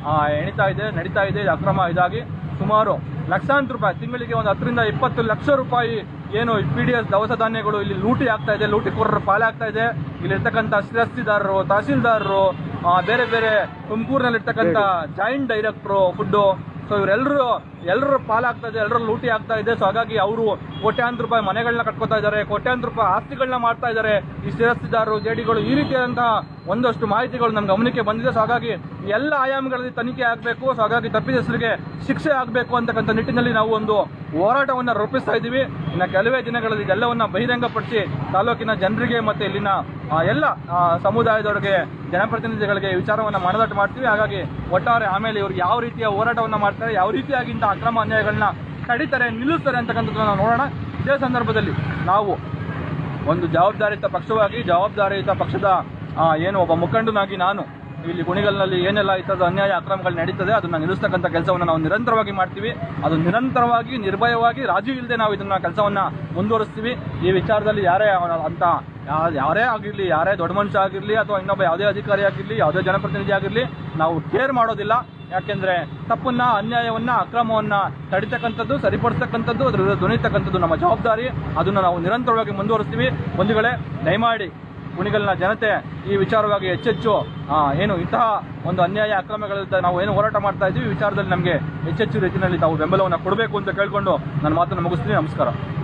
ನಡೀತಾ ಇದೆ ಅಕ್ರಮ ಇದಾಗಿ ಸುಮಾರು ಲಕ್ಷಾಂತರ ರೂಪಾಯಿ, ತಿಂಗಳಿಗೆ ಒಂದು 10 ರಿಂದ 20 ಲಕ್ಷ ರೂಪಾಯಿ ಏನು PDS ದವಸ ಧಾನ್ಯಗಳು ಇಲ್ಲಿ ಲೂಟಿ ಆಗ್ತಾ ಇದೆ, ಲೂಟಿಕೋರರ ಪಾಲಾಗ್ತಾ ಇದೆ. ಇಲ್ಲಿರ್ತಕ್ಕಂಥ ಶಿರಸ್ತಿದಾರರು, ತಹಸೀಲ್ದಾರರು, ಬೇರೆ ಬೇರೆ ತುಮಕೂರಿನಲ್ಲಿರ್ತಕ್ಕಂಥ ಜಾಯಿಂಟ್ ಡೈರೆಕ್ಟ್ರು ಫುಡ್ಡು, ಸೊ ಇವರೆಲ್ಲರೂ ಪಾಲಾಗ್ತಾ ಇದೆ, ಎಲ್ಲರೂ ಲೂಟಿ ಆಗ್ತಾ ಇದೆ. ಸೊ ಹಾಗಾಗಿ ಅವರು ಕೋಟ್ಯಾಂತರ ರೂಪಾಯಿ ಮನೆಗಳನ್ನ ಕಟ್ಕೋತಾ ಇದ್ದಾರೆ, ಕೋಟ್ಯಾಂತರ ರೂಪಾಯಿ ಆಸ್ತಿಗಳನ್ನ ಮಾಡ್ತಾ ಇದ್ದಾರೆ ಈ ಶಿರಸ್ತಿದಾರರು, ಜೆಡಿಗಳು. ಈ ರೀತಿಯಾದಂತಹ ಒಂದಷ್ಟು ಮಾಹಿತಿಗಳು ನಮ್ಮ ಗಮನಕ್ಕೆ ಬಂದಿದೆ. ಸೊ ಹಾಗಾಗಿ ಎಲ್ಲ ಆಯಾಮಗಳಲ್ಲಿ ತನಿಖೆ ಆಗಬೇಕು. ಸೊ ಹಾಗಾಗಿ ತಪ್ಪಿತಸ್ಥರಿಗೆ ಶಿಕ್ಷೆ ಆಗಬೇಕು ಅಂತಕ್ಕಂಥ ನಿಟ್ಟಿನಲ್ಲಿ ನಾವು ಒಂದು ಹೋರಾಟವನ್ನು ರೂಪಿಸ್ತಾ ಇದ್ದೀವಿ. ಇನ್ನು ಕೆಲವೇ ದಿನಗಳಲ್ಲಿ ಇದೆಲ್ಲವನ್ನ ಬಹಿರಂಗಪಡಿಸಿ ತಾಲೂಕಿನ ಜನರಿಗೆ ಮತ್ತೆ ಇಲ್ಲಿನ ಎಲ್ಲ ಸಮುದಾಯದವರಿಗೆ, ಜನಪ್ರತಿನಿಧಿಗಳಿಗೆ ವಿಚಾರವನ್ನು ಮನದಟ್ಟು ಮಾಡ್ತೀವಿ. ಹಾಗಾಗಿ ಒಟ್ಟಾರೆ ಆಮೇಲೆ ಇವರು ಯಾವ ರೀತಿಯ ಹೋರಾಟವನ್ನು ಮಾಡ್ತಾರೆ, ಯಾವ ರೀತಿಯಾಗಿ ಇಂಥ ಅಕ್ರಮ ಅನ್ಯಾಯಗಳನ್ನ ತಡೀತಾರೆ, ನಿಲ್ಲಿಸ್ತಾರೆ ಅಂತಕ್ಕಂಥದ್ದನ್ನು ನಾವು ನೋಡೋಣ. ಇದೇ ಸಂದರ್ಭದಲ್ಲಿ ನಾವು ಒಂದು ಜವಾಬ್ದಾರಿಯುತ ಪಕ್ಷವಾಗಿ, ಜವಾಬ್ದಾರಿಯುತ ಪಕ್ಷದ ಏನು ಒಬ್ಬ ಮುಖಂಡನಾಗಿ ನಾನು ಇಲ್ಲಿ ಕುಣಿಗಲ್ನಲ್ಲಿ ಏನೆಲ್ಲ ಈ ಥರದ ಅನ್ಯಾಯ ಅಕ್ರಮಗಳು ನಡೀತದೆ ಅದನ್ನು ನಿಲ್ಲಿಸ್ತಕ್ಕಂಥ ಕೆಲಸವನ್ನು ನಾವು ನಿರಂತರವಾಗಿ ಮಾಡ್ತೀವಿ. ಅದು ನಿರಂತರವಾಗಿ ನಿರ್ಭಯವಾಗಿ ರಾಜಿ ಇಲ್ಲದೆ ನಾವು ಇದನ್ನ ಕೆಲಸವನ್ನು ಮುಂದುವರಿಸ್ತೀವಿ. ಈ ವಿಚಾರದಲ್ಲಿ ಯಾರೇ ಆಗಿರಲಿ, ಯಾರೇ ದೊಡ್ಡ ಮನುಷ್ಯ ಆಗಿರಲಿ ಅಥವಾ ಇನ್ನೊಬ್ಬ ಯಾವುದೇ ಅಧಿಕಾರಿ ಆಗಿರಲಿ, ಯಾವುದೇ ಜನಪ್ರತಿನಿಧಿ ಆಗಿರಲಿ, ನಾವು ಕೇರ್ ಮಾಡೋದಿಲ್ಲ. ಯಾಕೆಂದ್ರೆ ತಪ್ಪನ್ನ, ಅನ್ಯಾಯವನ್ನ, ಅಕ್ರಮವನ್ನ ತಡಿತಕ್ಕಂಥದ್ದು, ಸರಿಪಡಿಸ್ತಕ್ಕಂಥದ್ದು, ಅದರ ವಿರುದ್ಧ ಧ್ವನಿತಕ್ಕಂಥದ್ದು ನಮ್ಮ ಜವಾಬ್ದಾರಿ. ಅದನ್ನು ನಾವು ನಿರಂತರವಾಗಿ ಮುಂದುವರಿಸ್ತೀವಿ. ಬಂಧುಗಳೇ, ದಯಮಾಡಿ ಕುಣಿಗಲ್ನ ಜನತೆ ಈ ವಿಚಾರವಾಗಿ ಹೆಚ್ಚೆಚ್ಚು ಏನು ಇಂತಹ ಒಂದು ಅನ್ಯಾಯ ಅಕ್ರಮಗಳಿಂದ ನಾವು ಏನು ಹೋರಾಟ ಮಾಡ್ತಾ ಇದ್ದೀವಿ, ಈ ವಿಚಾರದಲ್ಲಿ ನಮಗೆ ಹೆಚ್ಚೆಚ್ಚು ರೀತಿಯಲ್ಲಿ ತಾವು ಬೆಂಬಲವನ್ನು ಕೊಡಬೇಕು ಅಂತ ಕೇಳಿಕೊಂಡು ನನ್ನ ಮಾತನ್ನು ಮುಗಿಸ್ತೀನಿ. ನಮಸ್ಕಾರ.